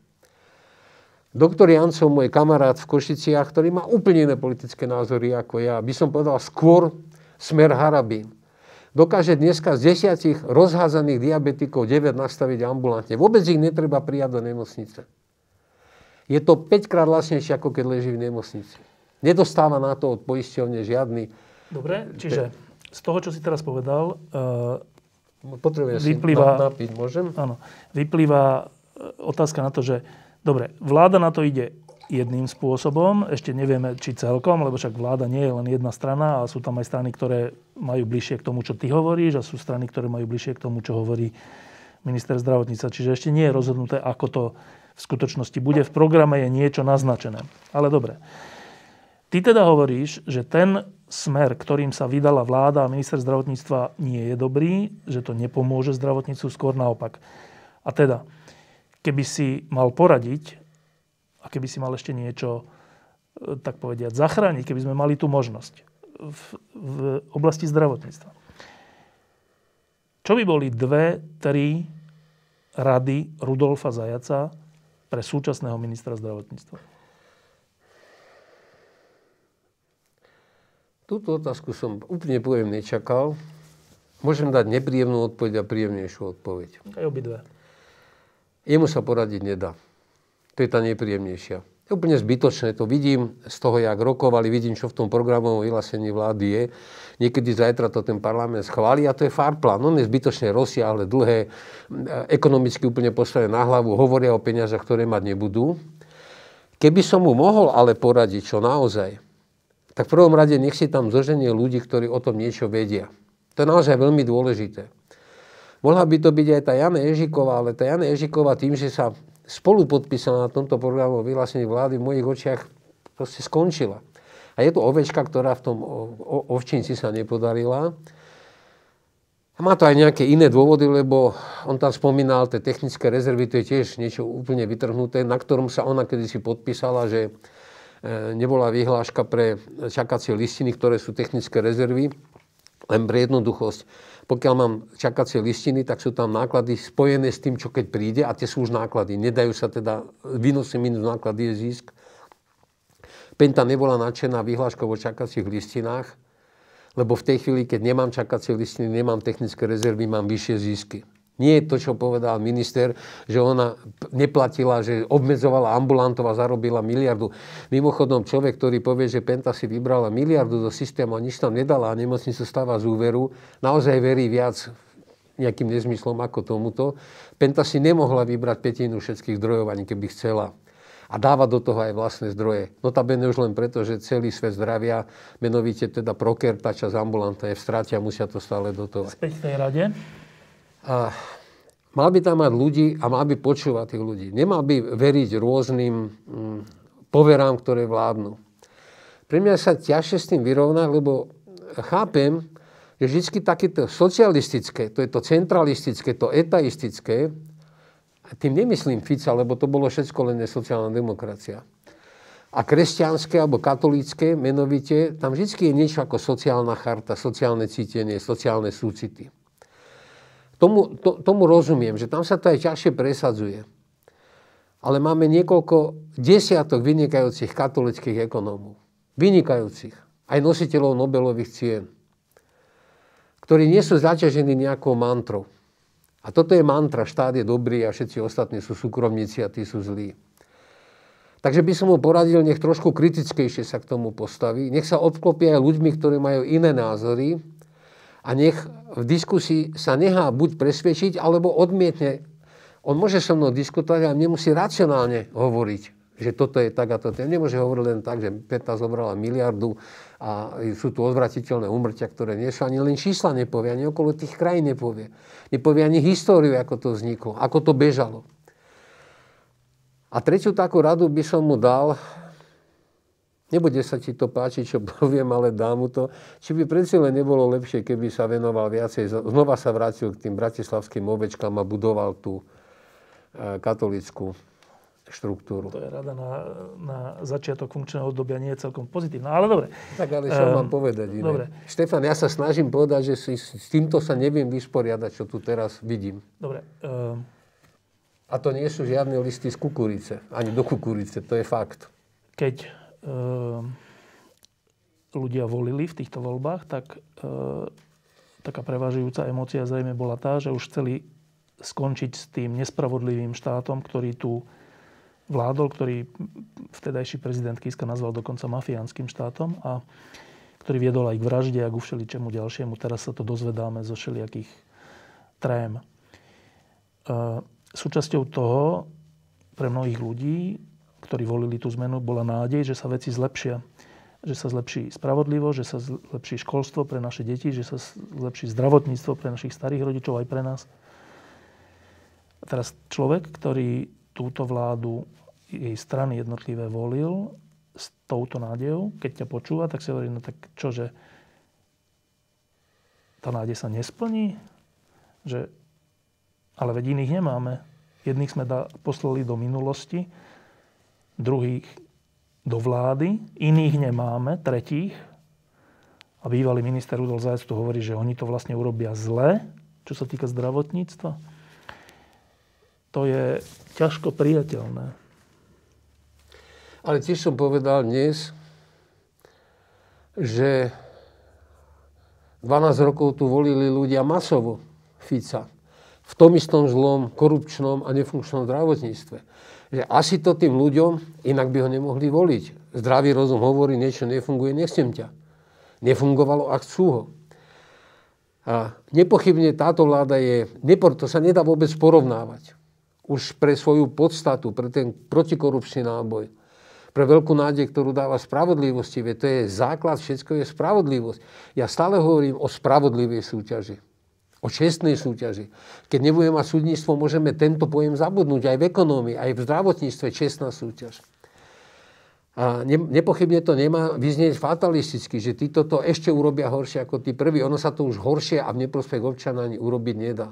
Doktor Jancov, môj kamarát v Košiciach, ktorý má úplne iné politické názory ako ja, by som povedal skôr smer Harabín, dokáže dneska z desiatich rozházaných diabetikov deväť nastaviť ambulantne. Vôbec ich netreba prijať do nemocnice. Je to päťkrát lacnejšie, ako keď leží v nemocnici. Nedostáva na to od poisťovne žiadny... Dobre, čiže z toho, čo si teraz povedal, Potrebujem vyplýva, si napiť, môžem? Áno, vyplýva otázka na to, že dobre, vláda na to ide jedným spôsobom, ešte nevieme, či celkom, lebo však vláda nie je len jedna strana a sú tam aj strany, ktoré majú bližšie k tomu, čo ty hovoríš a sú strany, ktoré majú bližšie k tomu, čo hovorí minister zdravotníctva. Čiže ešte nie je rozhodnuté, ako to v skutočnosti bude. V programe je niečo naznačené. Ale dobre. Ty teda hovoríš, že ten smer, ktorým sa vydala vláda a minister zdravotníctva, nie je dobrý, že to nepomôže zdravotníctvu, skôr naopak. A teda, keby si mal poradiť a keby si mal ešte niečo, tak povediať, zachrániť, keby sme mali tú možnosť v, v oblasti zdravotníctva. Čo by boli dve, tri rady Rudolfa Zajaca pre súčasného ministra zdravotníctva? Túto otázku som úplne poviem nečakal. Môžem dať nepríjemnú odpoveď a príjemnejšiu odpoveď. Aj obidve. Jemu sa poradiť nedá. To je tá nepríjemnejšia. Je úplne zbytočné. To vidím z toho, jak rokovali, vidím, čo v tom programovom vyhlásení vlády je. Niekedy zajtra to ten parlament schváli a to je fár plán. On je zbytočne rozsiahle, dlhé, ekonomicky úplne postavené na hlavu, hovoria o peniazoch, ktoré mať nebudú. Keby som mu mohol ale poradiť, čo naozaj, tak v prvom rade nech si tam zoženie ľudí, ktorí o tom niečo vedia. To je naozaj veľmi dôležité. Mohla by to byť aj tá Jana Ježiková, ale tá Jana Ježiková tým, že sa spolu podpísala na tomto programu vyhlásení vlády, v mojich očiach proste skončila. A je to ovečka, ktorá v tom ovčinci sa nepodarila. A má to aj nejaké iné dôvody, lebo on tam spomínal tie technické rezervy, to je tiež niečo úplne vytrhnuté, na ktorom sa ona kedysi podpísala, že nebola vyhláška pre čakacie listiny, ktoré sú technické rezervy, len pre jednoduchosť. Pokiaľ mám čakacie listiny, tak sú tam náklady spojené s tým, čo keď príde, a tie sú už náklady. Nedajú sa teda, výnosy minus náklady je zisk. Penta nebola nadšená vyhláškou o čakacích listinách, lebo v tej chvíli, keď nemám čakacie listiny, nemám technické rezervy, mám vyššie zisky. Nie je to, čo povedal minister, že ona neplatila, že obmedzovala ambulantov a zarobila miliardu. Mimochodom, človek, ktorý povie, že Penta si vybrala miliardu do systému a nič tam nedala a nemocnicu stáva z úveru, naozaj verí viac nejakým nezmyslom ako tomuto. Penta si nemohla vybrať pätinu všetkých zdrojov, ani keby chcela. A dáva do toho aj vlastné zdroje. Notabene už len preto, že celý svet zdravia, menovite teda Proker, tá časť ambulanta je v strate a musia to stále dotovať. Späť v tej rade. A mal by tam mať ľudí a mal by počúvať tých ľudí. Nemal by veriť rôznym hm, poverám, ktoré vládnu. Pre mňa sa ťažšie s tým vyrovnať, lebo chápem, že vždy takéto socialistické, to je to centralistické, to etaistické, tým nemyslím Fica, lebo to bolo všetko len sociálna demokracia. A kresťanské alebo katolícke, menovite, tam vždy je niečo ako sociálna charta, sociálne cítenie, sociálne súcity. Tomu, to, tomu rozumiem, že tam sa to aj ťažšie presadzuje. Ale máme niekoľko desiatok vynikajúcich katolických ekonómov. Vynikajúcich. Aj nositeľov Nobelových cien. Ktorí nie sú zaťažení nejakou mantrou. A toto je mantra, štát je dobrý a všetci ostatní sú súkromníci a tí sú zlí. Takže by som mu poradil, nech trošku kritickejšie sa k tomu postaví. Nech sa obklopí aj ľuďmi, ktorí majú iné názory. A nech v diskusii sa nechá buď presvedčiť, alebo odmietne. On môže so mnou diskutovať, ale nemusí racionálne hovoriť, že toto je tak a toto. Nemôže hovoriť len tak, že Penta zobrala miliardu a sú tu odvratiteľné úmrtia, ktoré nie sú. Ani len čísla nepovie, ani okolo tých krajín nepovie. Nepovie ani históriu, ako to vzniklo, ako to bežalo. A tretiu takú radu by som mu dal, nebude sa ti to páčiť, čo poviem, ale dám mu to. Či by predsa len nebolo lepšie, keby sa venoval viacej, znova sa vrátil k tým bratislavským ovečkám a budoval tú katolícku štruktúru. To je rada na, na začiatok funkčného obdobia, nie je celkom pozitívna, ale dobre. Tak ale čo um, mám povedať iné? Dobre. Štefan, ja sa snažím povedať, že si, s týmto sa neviem vysporiadať, čo tu teraz vidím. Dobre. Um, a to nie sú žiadne listy z kukurice, ani do kukurice, to je fakt. Keď ľudia volili v týchto voľbách, tak e, taká prevažujúca emócia zrejme bola tá, že už chceli skončiť s tým nespravodlivým štátom, ktorý tu vládol, ktorý vtedajší prezident Kiska nazval dokonca mafiánskym štátom a ktorý viedol aj k vražde a k všeličemu ďalšiemu. Teraz sa to dozvedáme zo všelijakých trém. E, súčasťou toho pre mnohých ľudí, ktorí volili tú zmenu, bola nádej, že sa veci zlepšia. Že sa zlepší spravodlivo, že sa zlepší školstvo pre naše deti, že sa zlepší zdravotníctvo pre našich starých rodičov, aj pre nás. A teraz človek, ktorý túto vládu, jej strany jednotlivé volil, s touto nádejou, keď ťa počúva, tak si hovorí, no tak čože, tá nádej sa nesplní? Že, ale veď iných nemáme. Jedných sme da, poslali do minulosti, druhých do vlády, iných nemáme, tretích. A bývalý minister Rudolf Zajac tu hovorí, že oni to vlastne urobia zle, čo sa týka zdravotníctva. To je ťažko priateľné. Ale tiež som povedal dnes, že dvanásť rokov tu volili ľudia masovo Fica. V tom istom zlom, korupčnom a nefunkčnom zdravotníctve. Že asi to tým ľuďom, inak by ho nemohli voliť. Zdravý rozum hovorí, niečo nefunguje, nechcem ťa. Nefungovalo a chcú ho. A nepochybne táto vláda je, to sa nedá vôbec porovnávať. Už pre svoju podstatu, pre ten protikorupčný náboj, pre veľkú nádej, ktorú dáva spravodlivosti, veď to je základ, všetko je spravodlivosť. Ja stále hovorím o spravodlivej súťaži, o čestnej súťaži. Keď nebudeme mať súdnictvo, môžeme tento pojem zabudnúť aj v ekonómii, aj v zdravotníctve, čestná súťaž. A nepochybne to nemá vyznieť fatalisticky, že títo to ešte urobia horšie ako tí prví. Ono sa to už horšie a v neprospech občana ani urobiť nedá.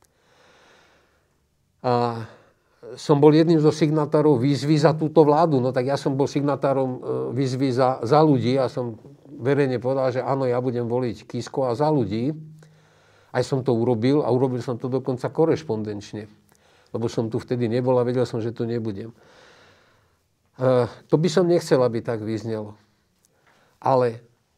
A som bol jedným zo signatárov výzvy za túto vládu. No tak ja som bol signatárom výzvy za, za ľudí a som verejne povedal, že áno, ja budem voliť Kisko a Za ľudí. Aj som to urobil a urobil som to dokonca korešpondenčne. Lebo som tu vtedy nebol a vedel som, že tu nebudem. Uh, to by som nechcel, aby tak vyznelo. Ale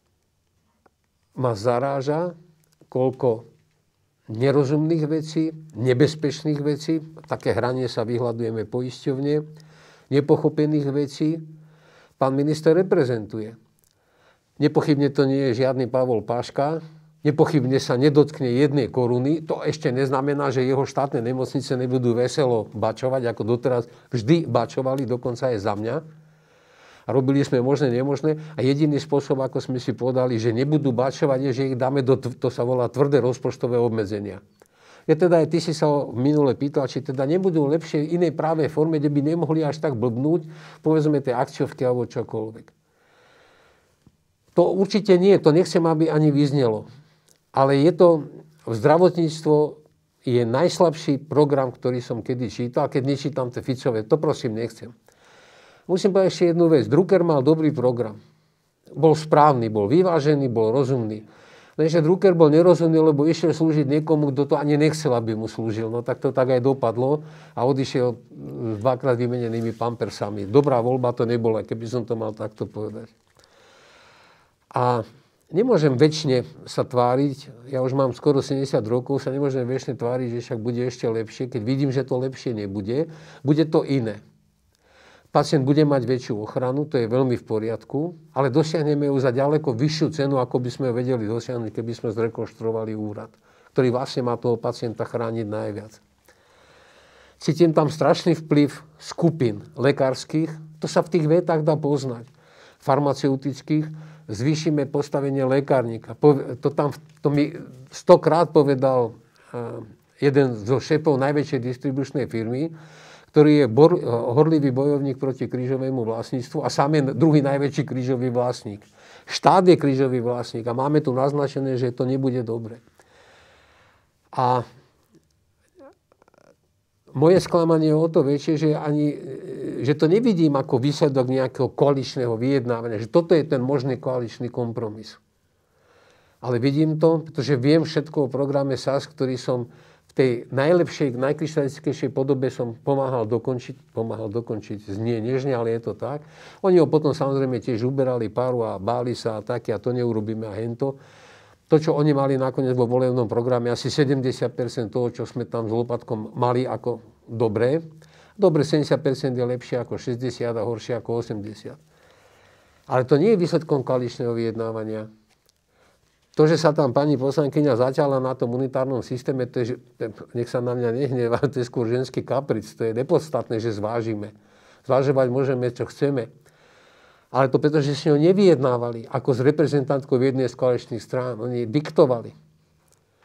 ma zaráža, koľko nerozumných vecí, nebezpečných vecí, také hranie sa vyhľadujeme poisťovne, nepochopených vecí pán minister reprezentuje. Nepochybne to nie je žiadny Pavol Paška, nepochybne sa nedotkne jednej koruny, to ešte neznamená, že jeho štátne nemocnice nebudú veselo bačovať, ako doteraz vždy bačovali, dokonca aj za mňa. A robili sme možné, nemožné. A jediný spôsob, ako sme si povedali, že nebudú bačovať, je, že ich dáme do, to sa volá tvrdé rozpočtové obmedzenia. Ja teda aj ty si sa minule pýtal, či teda nebudú lepšie v inej právej forme, kde by nemohli až tak blbnúť, povedzme tie akciovky alebo čokoľvek. To určite nie, to nechcem, aby ani vyznelo. Ale je to, zdravotníctvo je najslabší program, ktorý som kedy čítal. Keď nečítam tie Ficové, to prosím nechcem. Musím povedať ešte jednu vec. Drucker mal dobrý program. Bol správny, bol vyvážený, bol rozumný. Lenže Drucker bol nerozumný, lebo išiel slúžiť niekomu, kto to ani nechcel, aby mu slúžil. No tak to tak aj dopadlo a odišiel s dvakrát vymenenými pampersami. Dobrá voľba to nebola, keby som to mal takto povedať. A nemôžem väčšine sa tváriť, ja už mám skoro sedemdesiat rokov, sa nemôžem väčšine tváriť, že však bude ešte lepšie, keď vidím, že to lepšie nebude. Bude to iné. Pacient bude mať väčšiu ochranu, to je veľmi v poriadku, ale dosiahneme ju za ďaleko vyššiu cenu, ako by sme vedeli dosiahnuť, keby sme zrekonštruovali úrad, ktorý vlastne má toho pacienta chrániť najviac. Cítim tam strašný vplyv skupín lekárskych, to sa v tých vetách dá poznať, farmaceutických, zvýšime postavenie lekárnika. To tam to mi stokrát povedal jeden zo šéfov najväčšej distribučnej firmy, ktorý je bor, horlivý bojovník proti krížovému vlastníctvu a sám je druhý najväčší krížový vlastník. Štát je krížový vlastník a máme tu naznačené, že to nebude dobre. A moje sklamanie je o to väčšie, že, ani, že to nevidím ako výsledok nejakého koaličného vyjednávania, že toto je ten možný koaličný kompromis. Ale vidím to, pretože viem všetko o programe es a es, ktorý som v tej najlepšej, najkryštalickejšej podobe som pomáhal dokončiť, pomáhal dokončiť, znie nežne, ale je to tak. Oni ho potom samozrejme tiež uberali páru a báli sa a také, a to neurobíme a hento. To, čo oni mali nakoniec vo volebnom programe, asi sedemdesiat percent toho, čo sme tam s Lopatkom mali ako dobré. Dobre, sedemdesiat percent je lepšie ako šesťdesiat a horšie ako osemdesiat. Ale to nie je výsledkom koaličného vyjednávania. To, že sa tam pani poslankyňa zaťala na tom unitárnom systéme, to je, nech sa na mňa nehnevá, to je skôr ženský kapric. To je nepodstatné, že zvážime. Zvážovať môžeme, čo chceme. Ale to preto, že si ho nevyjednávali ako s reprezentantkou v jednej z koaličných strán. Oni diktovali.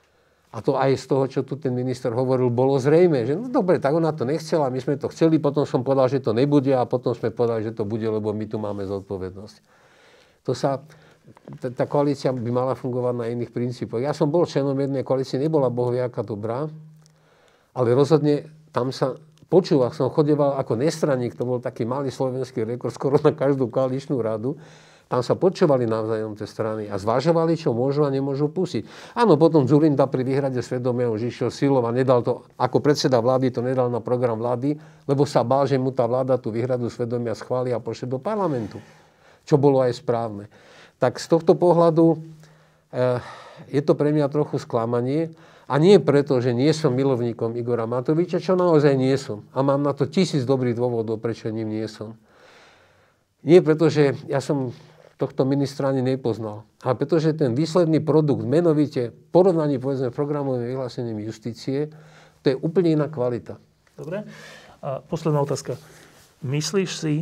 A to aj z toho, čo tu ten minister hovoril, bolo zrejme, že no dobre, tak ona to nechcela, my sme to chceli, potom som povedal, že to nebude a potom sme povedali, že to bude, lebo my tu máme zodpovednosť. To sa, tá koalícia by mala fungovať na iných princípoch. Ja som bol členom jednej koalície, nebola bohviaká dobrá, ale rozhodne tam sa počúval, som chodeval ako nestraník, to bol taký malý slovenský rekord, skoro na každú koaličnú radu. Tam sa počúvali navzájom tie strany a zvažovali, čo môžu a nemôžu pustiť. Áno, potom Dzurinda pri výhrade svedomia už išiel silou a nedal to, ako predseda vlády to nedal na program vlády, lebo sa bál, že mu tá vláda tú výhradu svedomia schváli a pošle do parlamentu. Čo bolo aj správne. Tak z tohto pohľadu eh, je to pre mňa trochu sklamanie. A nie preto, že nie som milovníkom Igora Matoviča, čo naozaj nie som. A mám na to tisíc dobrých dôvodov, prečo ním nie som. Nie preto, že ja som tohto ministra ani nepoznal. A pretože ten výsledný produkt, menovite porovnaní povedzme programovým vyhlásením justície, to je úplne iná kvalita. Dobre. A posledná otázka. Myslíš si,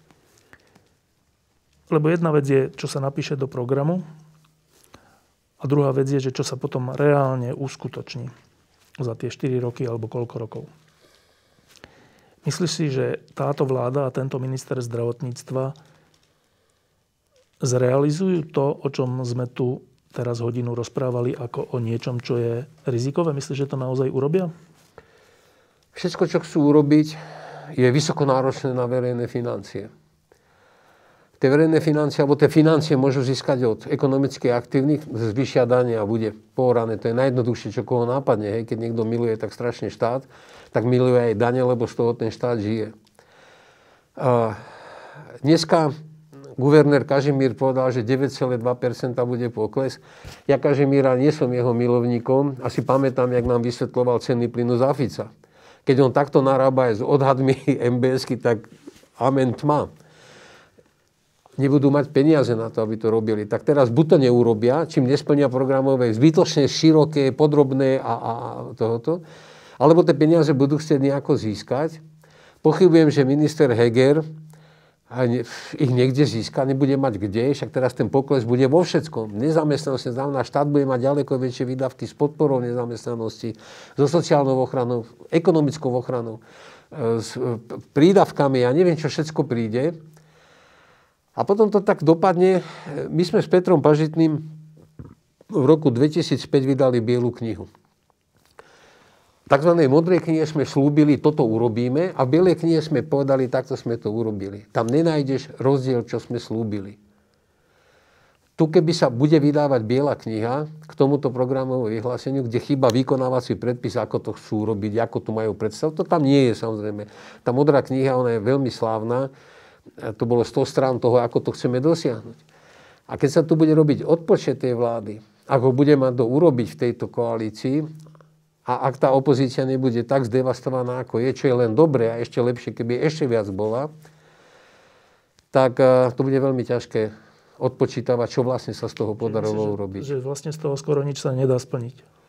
lebo jedna vec je, čo sa napíše do programu, a druhá vec je, že čo sa potom reálne uskutoční za tie štyri roky alebo koľko rokov. Myslíš si, že táto vláda a tento minister zdravotníctva zrealizujú to, o čom sme tu teraz hodinu rozprávali, ako o niečom, čo je rizikové? Myslíš, že to naozaj urobia? Všetko, čo chcú urobiť, je vysoko náročné na verejné financie. Tie verejné financie, alebo tie financie môžu získať od ekonomicky aktívnych, zvyšia dane a bude pohorané. To je najjednoduchšie, čo koho nápadne. Hej. Keď niekto miluje tak strašne štát, tak miluje aj dane, lebo z toho ten štát žije. A dneska guvernér Kažimír povedal, že deväť celá dva percenta bude pokles. Ja Kažimíra nie som jeho milovníkom. Asi pamätám, jak nám vysvetloval ceny plynu za Fica. Keď on takto narába aj s odhadmi em bé esky, tak amen tma. Nebudú mať peniaze na to, aby to robili. Tak teraz buď to neurobia, čím nesplnia programové, zbytočne široké, podrobné a, a tohoto, alebo tie peniaze budú chcieť nejako získať. Pochybujem, že minister Heger ich niekde získa, nebude mať kde, však teraz ten pokles bude vo všetkom. Nezamestnanosť znamená, štát bude mať ďaleko väčšie výdavky s podporou nezamestnanosti, so sociálnou ochranou, ekonomickou ochranou, s prídavkami, ja neviem, čo všetko príde. A potom to tak dopadne. My sme s Petrom Pažitným v roku dvetisícpäť vydali bielu knihu. V takzvanej modrej knihe sme slúbili, toto urobíme, a v bielej knihe sme povedali, takto sme to urobili. Tam nenájdeš rozdiel, čo sme slúbili. Tu, keby sa bude vydávať biela kniha k tomuto programovému vyhláseniu, kde chýba vykonávací predpis, ako to chcú robiť, ako to majú predstav, to tam nie je samozrejme. Tá modrá kniha, ona je veľmi slávna. To bolo sto strán toho, ako to chceme dosiahnuť. A keď sa tu bude robiť odpočet tej vlády, ako bude mať to urobiť v tejto koalícii, a ak tá opozícia nebude tak zdevastovaná, ako je, čo je len dobré a ešte lepšie, keby ešte viac bola, tak to bude veľmi ťažké odpočítavať, čo vlastne sa z toho podarilo urobiť. Že vlastne z toho skoro nič sa nedá splniť.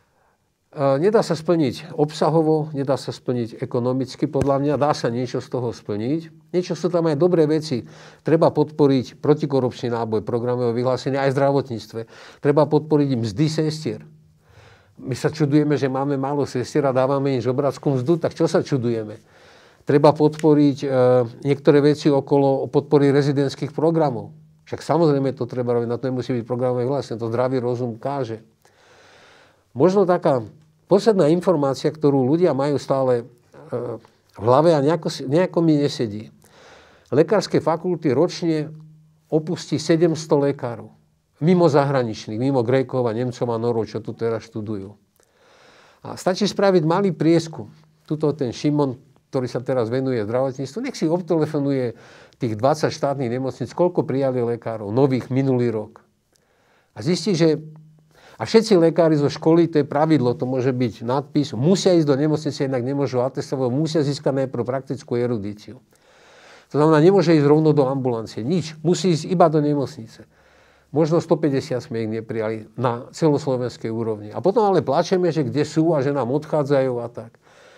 Nedá sa splniť obsahovo, nedá sa splniť ekonomicky, podľa mňa dá sa niečo z toho splniť. Niečo sú tam aj dobré veci. Treba podporiť protikorupčný náboj, programové vyhlásenie aj v zdravotníctve. Treba podporiť im mzdy sestier. My sa čudujeme, že máme málo sestier a dávame im žobrackú mzdu, tak čo sa čudujeme? Treba podporiť e, niektoré veci okolo podpory rezidentských programov. Však samozrejme to treba robiť, na to nemusí byť programové vyhlásenie, to zdravý rozum káže. Možno taká posledná informácia, ktorú ľudia majú stále e, v hlave a nejako, nejako mi nesedí. Lekárske fakulty ročne opustí sedemsto lekárov. Mimo zahraničných, mimo Grékov a Nemcov a Norov, čo tu teraz študujú. A stačí spraviť malý prieskum. Tuto ten Šimon, ktorý sa teraz venuje zdravotníctvu, nech si obtelefonuje tých dvadsať štátnych nemocníc, koľko prijali lekárov, nových minulý rok. A zistí, že a všetci lekári zo školy, to je pravidlo, to môže byť nadpis, musia ísť do nemocnice, inak nemôžu atestovať, musia získať najprv praktickú erudíciu. To znamená, nemôže ísť rovno do ambulancie, nič, musí ísť iba do nemocnice. Možno stopäťdesiat sme ich neprijali na celoslovenskej úrovni. A potom ale plačeme, že kde sú a že nám odchádzajú a tak.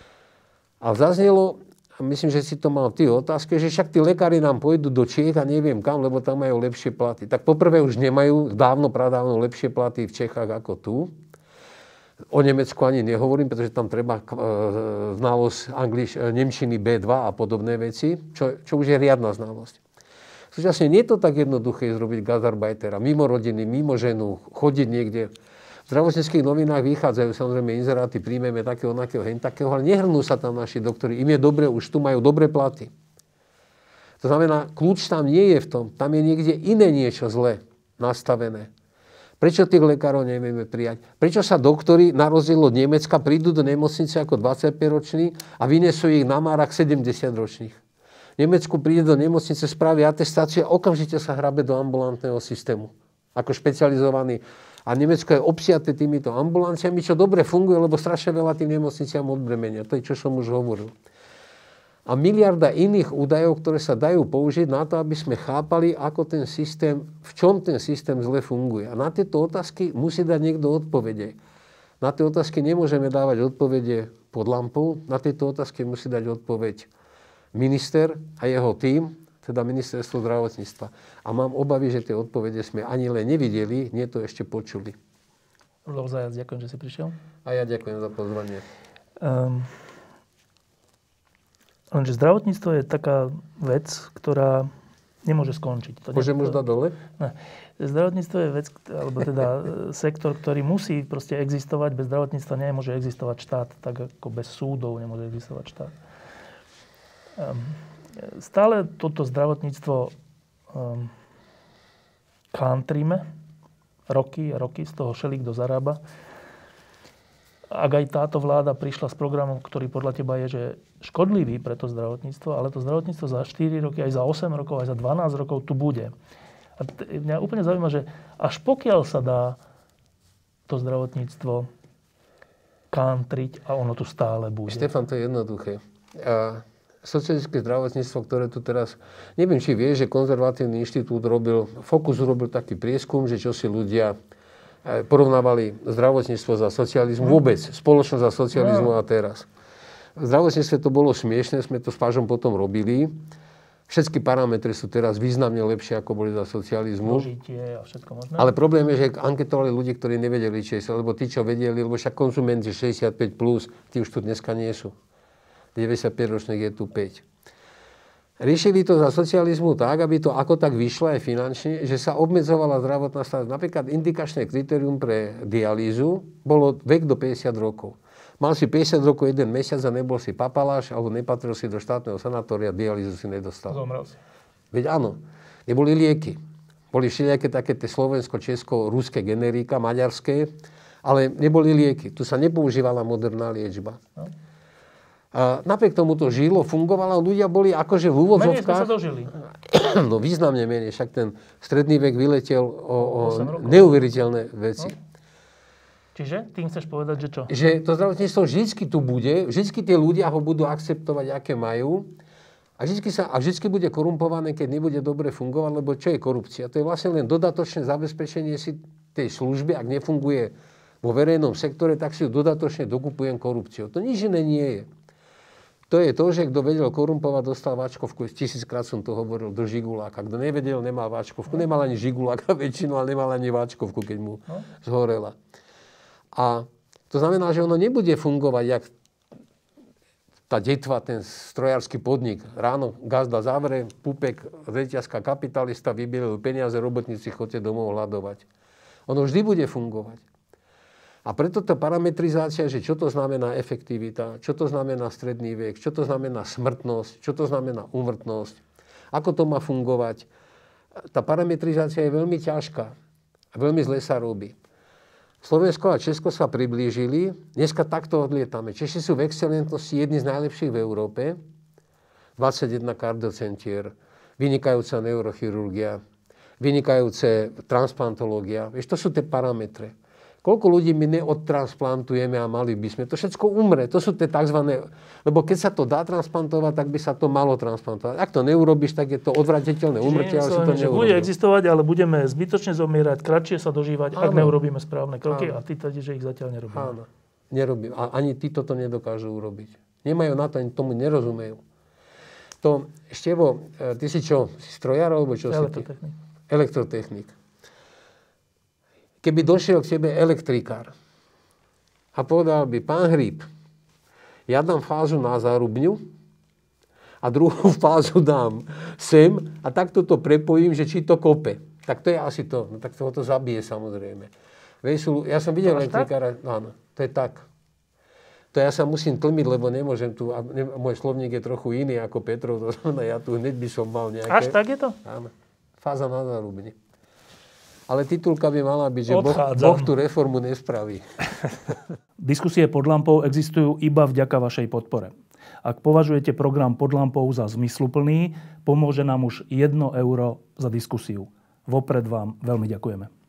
A zaznelo, myslím, že si to mal ty otázke, že však tí lekári nám pôjdu do Čiech a neviem kam, lebo tam majú lepšie platy. Tak poprvé už nemajú dávno, pradávno lepšie platy v Čechách ako tu. O Nemecku ani nehovorím, pretože tam treba znalosť anglič, nemčiny bé dva a podobné veci, čo, čo už je riadna znalosť. Súčasne nie je to tak jednoduché zrobiť gastarbeitera, mimo rodiny, mimo ženu, chodiť niekde. V zdravotníckych novinách vychádzajú samozrejme inzeráty, príjmeme takého, onakého, hen takého, ale nehrnú sa tam naši doktori. Im je dobre, už tu majú dobré platy. To znamená, kľúč tam nie je v tom, tam je niekde iné niečo zle nastavené. Prečo tých lekárov nevieme prijať? Prečo sa doktori, na rozdiel od Nemecka, prídu do nemocnice ako dvadsaťpäťroční a vynesú ich na márach sedemdesiatročných? V Nemecku príde do nemocnice, spraví atestáciu a okamžite sa hrabe do ambulantného systému. Ako špecializovaný. A Nemecko je obsiaté týmito ambulanciami, čo dobre funguje, lebo strašne veľa tým nemocniciam odbremenia. To je, čo som už hovoril. A miliarda iných údajov, ktoré sa dajú použiť na to, aby sme chápali, ako ten systém, v čom ten systém zle funguje. A na tieto otázky musí dať niekto odpovede. Na tie otázky nemôžeme dávať odpovede pod lampou, na tieto otázky musí dať odpoveď minister a jeho tím, teda ministerstvo zdravotníctva. A mám obavy, že tie odpovede sme ani len nevideli, nie to ešte počuli. Rudolf Zajac, ďakujem, že si prišiel. A ja ďakujem za pozvanie. Um... Lenže zdravotníctvo je taká vec, ktorá nemôže skončiť. To Môžem už dať dole? Ne. Zdravotníctvo je vec, alebo teda sektor, ktorý musí proste existovať. Bez zdravotníctva nemôže existovať štát, tak ako bez súdov nemôže existovať štát. Um, stále toto zdravotníctvo um, kantríme roky a roky, z toho šelík kto zarába. Ak aj táto vláda prišla s programom, ktorý podľa teba je, že škodlivý pre to zdravotníctvo, ale to zdravotníctvo za štyri roky, aj za osem rokov, aj za dvanásť rokov tu bude. A t- mňa úplne zaujíma, že až pokiaľ sa dá to zdravotníctvo kantriť a ono tu stále bude. Štefan, to je jednoduché. A socialistické zdravotníctvo, ktoré tu teraz... Neviem, či vieš, že konzervatívny inštitút robil, Focus robil taký prieskum, že čo si ľudia porovnávali zdravotníctvo za socializmu, vôbec spoločnosť za socializmu a teraz. V zdravotníctve to bolo smiešne, sme to s Pážom potom robili. Všetky parametre sú teraz významne lepšie, ako boli za socializmu. Dožitie a všetko možné. Ale problém je, že anketovali ľudí, ktorí nevedeli čísla, lebo tí, čo vedeli, lebo však konzumenti šesťdesiatpäť plus, tí už tu dneska nie sú. deväťdesiatpäťročných je tu päť. Riešili to za socializmu tak, aby to ako tak vyšlo aj finančne, že sa obmedzovala zdravotná starostlivosť. Napríklad indikačné kritérium pre dialýzu bolo vek do päťdesiat rokov. Mal si päťdesiat rokov jeden mesiac a nebol si papaláš, alebo nepatril si do štátneho sanatória, dialýzu si nedostal. Zomrel si. Veď áno, neboli lieky. Boli všelijaké také tie slovensko-česko-ruské generíka, maďarské, ale neboli lieky. Tu sa nepoužívala moderná liečba. No. A napriek tomu to žilo, fungovalo, ľudia boli akože v úvodzovkách... Menej sme sa dožili. No významne menej, však ten stredný vek vyletel o, o neuveriteľné veci. No. Čiže tým chceš povedať, že čo? Že to zdravotníctvo vždycky tu bude, vždycky tie ľudia ho budú akceptovať, aké majú. A vždycky, sa, a vždycky bude korumpované, keď nebude dobre fungovať, lebo čo je korupcia? To je vlastne len dodatočné zabezpečenie si tej služby, ak nefunguje vo verejnom sektore, tak si ju dodatočne dokupujem korupciou. To nič iné nie je. To je to, že kto vedel korumpovať, dostal váčkovku. Tisíckrát som to hovoril, do žiguláka. Kto nevedel, nemal váčkovku. Nemal ani žiguláka väčšinu, ale nemal ani váčkovku, keď mu zhorela. A to znamená, že ono nebude fungovať, jak tá detva, ten strojársky podnik. Ráno gazda zavre, pupek, reťazka kapitalista, vybielil peniaze, robotníci chodte domov hľadovať. Ono vždy bude fungovať. A preto tá parametrizácia, že čo to znamená efektivita, čo to znamená stredný vek, čo to znamená smrtnosť, čo to znamená úmrtnosť, ako to má fungovať. Tá parametrizácia je veľmi ťažká a veľmi zle sa robí. Slovensko a Česko sa priblížili, dneska takto odlietame. Češi sú v excelentnosti jedni z najlepších v Európe, dvadsaťjeden kardiocentier, vynikajúca neurochirurgia, vynikajúce transplantológia. Vieš, to sú tie parametre. Koľko ľudí my neodtransplantujeme a mali by sme? To všetko umre. To sú tie tzv. Lebo keď sa to dá transplantovať, tak by sa to malo transplantovať. Ak to neurobiš, tak je to odvratiteľné umrtie, ale si to neurobiš. Bude existovať, ale budeme zbytočne zomierať, kratšie sa dožívať, áno, ak neurobíme správne kroky. Áno. A ty tvrdíš, že ich zatiaľ nerobíme. Áno, nerobím. A ani tí toto nedokážu urobiť. Nemajú na to, ani tomu nerozumejú. To, Števo, ty si čo? Si strojár, alebo čo si ty? Elektrotechnik. Elektrotechnik. Keby došiel k tebe elektrikár a povedal by, pán Hríb, ja dám fázu na Zárubňu a druhú fázu dám sem a takto to prepojím, že či to kope. Tak to je asi to. No tak toho to zabije samozrejme. Veď, ja som videl elektrikára, áno, to je tak. To ja sa musím tlmiť, lebo nemôžem tu, a ne, môj slovník je trochu iný ako Petrov, to znamená, ja tu hneď by som mal nejaké... Až tak je to? Áno, fáza na Zárubni. Ale titulka by mala byť, že boh, boh tú reformu nespraví. Diskusie pod lampou existujú iba vďaka vašej podpore. Ak považujete program Pod lampou za zmysluplný, pomôže nám už jedno euro za diskusiu. Vopred vám veľmi ďakujeme.